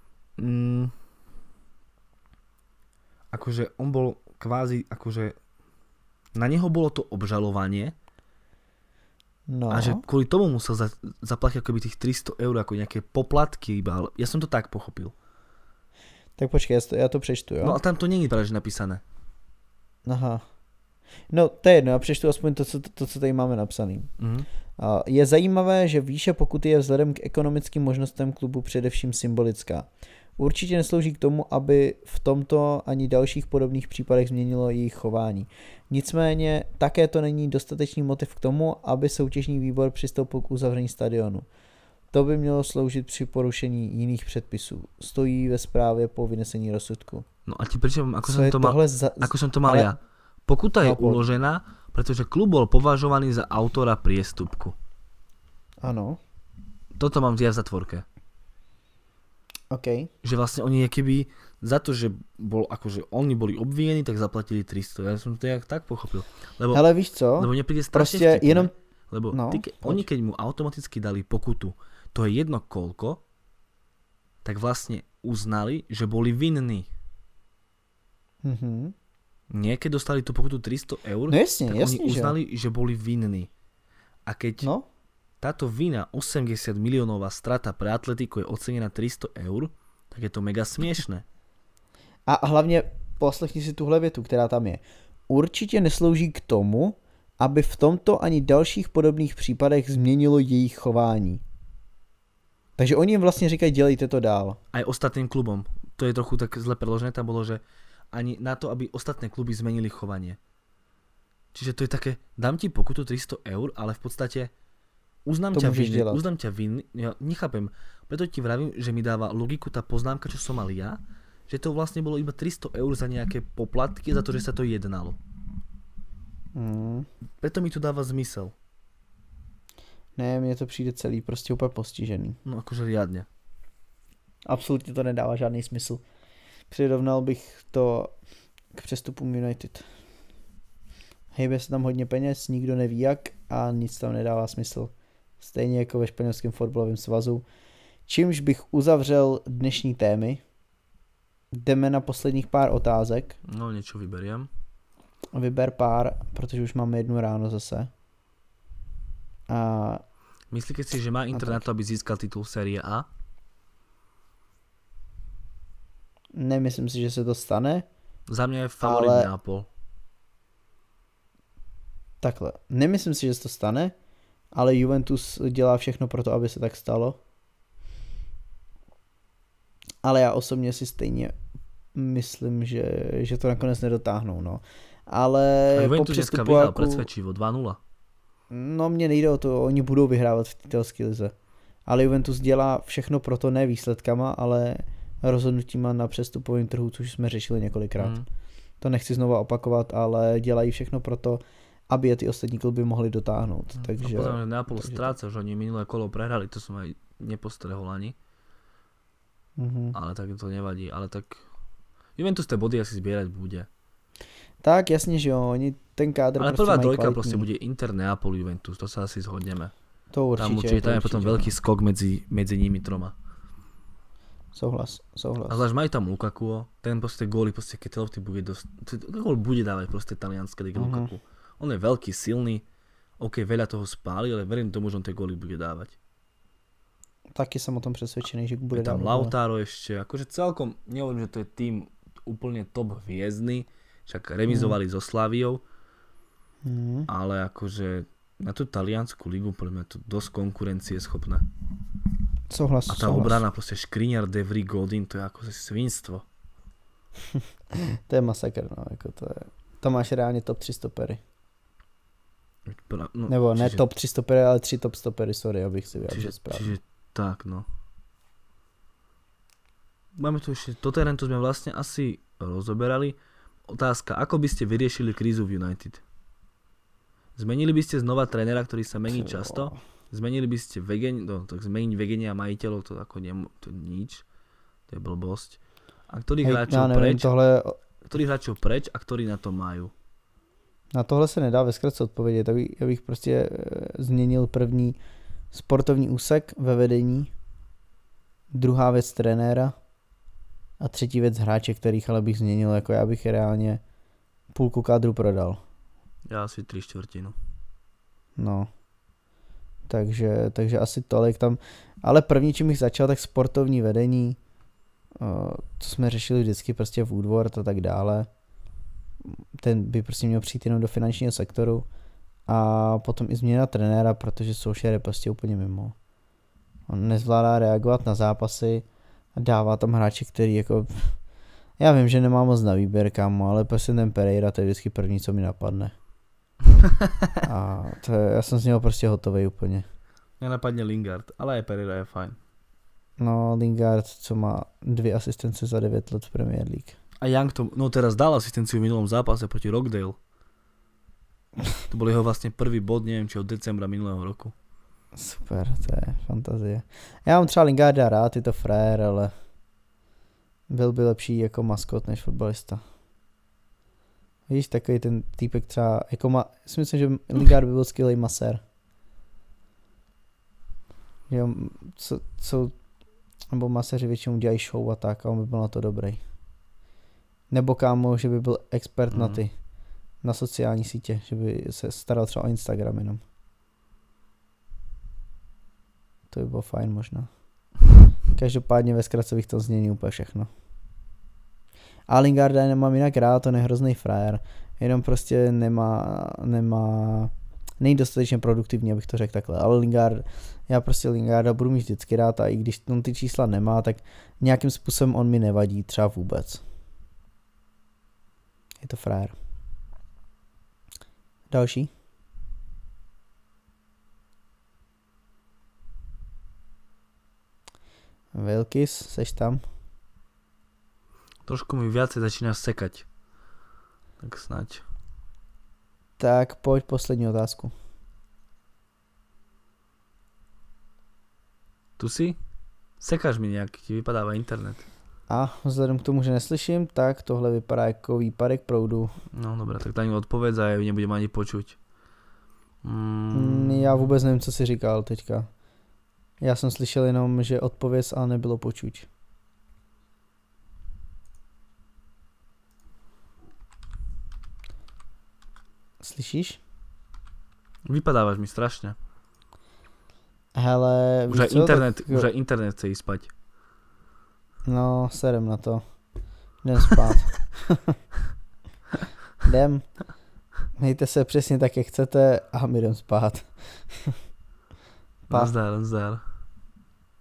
Speaker 1: akože on bol kvázi akože na neho bolo to obžalovanie. No. A že kvôli tomu musel zaplatiť akoby tých 300 eur ako nejaké poplatky iba, ale ja som to tak pochopil.
Speaker 2: Tak počkej, ja to přečtu, jo?
Speaker 1: No a tam to není práve napísané.
Speaker 2: Aha. No to je jedno, já přečtu aspoň to, co tady máme napsaný. Mm-hmm. Je zajímavé, že výše pokuty je vzhledem k ekonomickým možnostem klubu především symbolická. Určitě neslouží k tomu, aby v tomto ani dalších podobných případech změnilo jejich chování. Nicméně také to není dostatečný motiv k tomu, aby soutěžní výbor přistoupil k uzavření stadionu. To by mělo sloužit při porušení jiných předpisů. Stojí ve správě po vynesení rozsudku.
Speaker 1: No a ti pričom, ako som to mal ja. Pokuta je uložená, pretože klub bol považovaný za autora priestupku.
Speaker 2: Áno.
Speaker 1: Toto mám ja v zatvorke.
Speaker 2: OK.
Speaker 1: Že vlastne oni keby za to, že bol akože oni boli obvinení, tak zaplatili 300. Ja som to tak pochopil. Lebo,
Speaker 2: hele, víš co?
Speaker 1: Lebo mne príde strašne vtipné. Jenom... Lebo oni keď mu automaticky dali pokutu, to je jedno koľko, tak vlastne uznali, že boli vinní.
Speaker 2: Mhm.
Speaker 1: Nie, keď dostali tú pokutu 300 eur,
Speaker 2: no jasne,
Speaker 1: tak
Speaker 2: jasne,
Speaker 1: oni uznali, že boli vinní. A keď táto vina 80 miliónová strata pre Atletico je ocenená 300 eur, tak je to mega smiešné.
Speaker 2: A hlavně poslechni si tuhle větu, která tam je. Určitě neslouží k tomu, aby v tomto ani dalších podobných případech změnilo jejich chování. Takže oni jim vlastně říkají, dělejte to dál.
Speaker 1: Aj ostatným klubom. To je trochu tak zle preložené, tam bolo, že ani na to, aby ostatné kluby zmenili chovanie. Čiže to je také, dám ti pokutu 300 eur, ale v podstate uznám ťa vinný, ja nechápem, preto ti vravím, že mi dáva logiku tá poznámka, čo som mal ja, že to vlastne bolo iba 300 eur za nejaké poplatky za to, že sa to jednalo. Preto mi to dáva zmysel.
Speaker 2: Ne, mně to přijde celý prostě úplně postižený.
Speaker 1: No akože riadne.
Speaker 2: Absolutně to nedává žádný smysl. Přirovnal bych to k přestupům United. Hejbe se tam hodně peněz, nikdo neví jak a nic tam nedává smysl. Stejně jako ve španělském fotbalovém svazu. Čímž bych uzavřel dnešní témy. Jdeme na posledních pár otázek.
Speaker 1: No, něco vyberiem.
Speaker 2: Vyber pár, protože už máme 1 ráno zase. A...
Speaker 1: Myslíte si, že má Inter na to, aby získal titul Série A?
Speaker 2: Nemyslím si, že se to stane.
Speaker 1: Za mě je favorit Neapol.
Speaker 2: Takhle. Nemyslím si, že se to stane, ale Juventus dělá všechno pro to, aby se tak stalo. Ale já osobně si stejně myslím, že to nakonec nedotáhnou, no. Ale
Speaker 1: a Juventus dneska vyhrál presvedčivo 2-0.
Speaker 2: No mně nejde o to, oni budou vyhrávat v italské lize. Ale Juventus dělá všechno pro to, ne výsledkama, ale rozhodnutíma na přestupovém trhu, což jsme řešili několikrát. To nechci znova opakovat, ale dělají všechno pro to, aby je ty ostatní kluby mohli dotáhnout. Takže,
Speaker 1: no pozor, Neapol stráca, že oni minulé kolo prehrali, to som aj nepostrehol ani. Ale tak to nevadí, ale tak Juventus tie body asi zbierať bude.
Speaker 2: Tak, jasně, že jo, oni ten kádr
Speaker 1: ale
Speaker 2: prostě
Speaker 1: prvá
Speaker 2: mají
Speaker 1: dvojka
Speaker 2: kvalitní.
Speaker 1: proste bude Inter, Neapol, Juventus, to sa asi zhodneme.
Speaker 2: To určitě.
Speaker 1: Tam je potom veľký skok medzi nimi troma.
Speaker 2: Souhlas.
Speaker 1: A zvlášť majú tam Lukaku, ten proste góly, proste keď Telofty bude gól bude dávať proste talianské ligy Lukaku. On je veľký, silný, veľa toho spáli, ale verím tomu, že on tie góly bude dávať.
Speaker 2: Taky jsem o tom přesvědčený, že bude
Speaker 1: tam
Speaker 2: dávať.
Speaker 1: Lautaro ešte, akože celkom, nehovorím, že to je tým úplne top hviezdny, však remizovali so Slaviou, ale akože na tú taliansku ligu podľa mňa to dosť konkurencie schopné.
Speaker 2: Souhlas.
Speaker 1: A tá obrana, proste Škriňar, De Vrij, Godin, to je akože svinstvo.
Speaker 2: To je masakr, no, jako to je. To máš reálně top 3 stopery.
Speaker 1: No,
Speaker 2: nebo ne top 3 stopery, ale 3 top stopery, sorry, abych si vyjádřil správně.
Speaker 1: Čiže tak, no. Máme tu ešte, Tottenham sme vlastne asi rozoberali. Otázka, ako by ste vyriešili krízu v United? Zmenili by ste znova trénera, ktorý sa mení často? Zmenili by ste tak zmeniť vedenie a majiteľov, to ako to nič. To je blbosť. A ktorých hráčov preč a ktorí na to majú?
Speaker 2: Na tohle se nedá ve zkratce odpovědět. Já bych prostě změnil první sportovní úsek ve vedení, druhá věc trenéra a třetí věc hráče, kterých ale bych změnil, jako já bych reálně půlku kádru prodal.
Speaker 1: Já asi 3/4.
Speaker 2: No. Takže asi tolik tam. Ale první, čím bych začal, tak sportovní vedení, co jsme řešili vždycky prostě Woodward a tak dále. Ten by prostě měl přijít jenom do finančního sektoru a potom i změna trenéra, protože Solskjaer je prostě úplně mimo. On nezvládá reagovat na zápasy a dává tam hráče, který jako... Já vím, že nemám moc na výběr, kámo, ale prostě ten Pereira, to je vždycky první, co mi napadne. A já jsem z něho prostě hotovej úplně.
Speaker 1: Mňa napadne Lingard, ale aj Pereira je fajn.
Speaker 2: No, Lingard, co má 2 asistence za 9 let v Premier League.
Speaker 1: A Young to, teraz dal asistenciu v minulom zápase proti Rockdale. To bol jeho vlastne prvý bod, neviem či od decembra minulého roku.
Speaker 2: Super, to je fantazie. Já mám třeba Lingarda rád, je to frajer, ale byl by lepší jako maskot než fotbalista. Víš, takový ten týpek třeba, jako si myslím, že Lingard by byl skvělý masér. Jo, nebo maséři většinou dělají show a tak, a on by byl na to dobrý. Nebo kámo, že by byl expert na sociální sítě, že by se staral třeba o Instagram jenom. To by bylo fajn možná. Každopádně ve zkratce bych to změnil úplně všechno. A Lingarda nemám jinak rád, to je hrozný frajer. Jenom prostě není dostatečně produktivní, abych to řekl takhle. Ale já prostě Lingarda budu mít vždycky rád a i když on ty čísla nemá, tak nějakým způsobem on mi nevadí třeba vůbec. Je to frajer. Další. Vilkis, seš tam?
Speaker 1: Trošku mi viacej začína sekať. Tak snať.
Speaker 2: Tak pojď poslední otázku.
Speaker 1: Tu si? Sekáš mi nějak, ti vypadává internet.
Speaker 2: A vzhledem k tomu, že neslyším, tak tohle vypadá jako výpadek proudu.
Speaker 1: No dobré, tak tam odpověď a já nebudem ani počuť.
Speaker 2: Já vůbec nevím, co jsi říkal teďka. Já jsem slyšel jenom, že odpověď a nebylo počuť. Slyšíš?
Speaker 1: Vypadávaš mi strašně.
Speaker 2: Hele,
Speaker 1: už aj internet chce ísť spať.
Speaker 2: No, serem na to. Jdem spát. Jdem. Mějte se přesně tak, jak chcete a my jdem spát.
Speaker 1: Nazdar.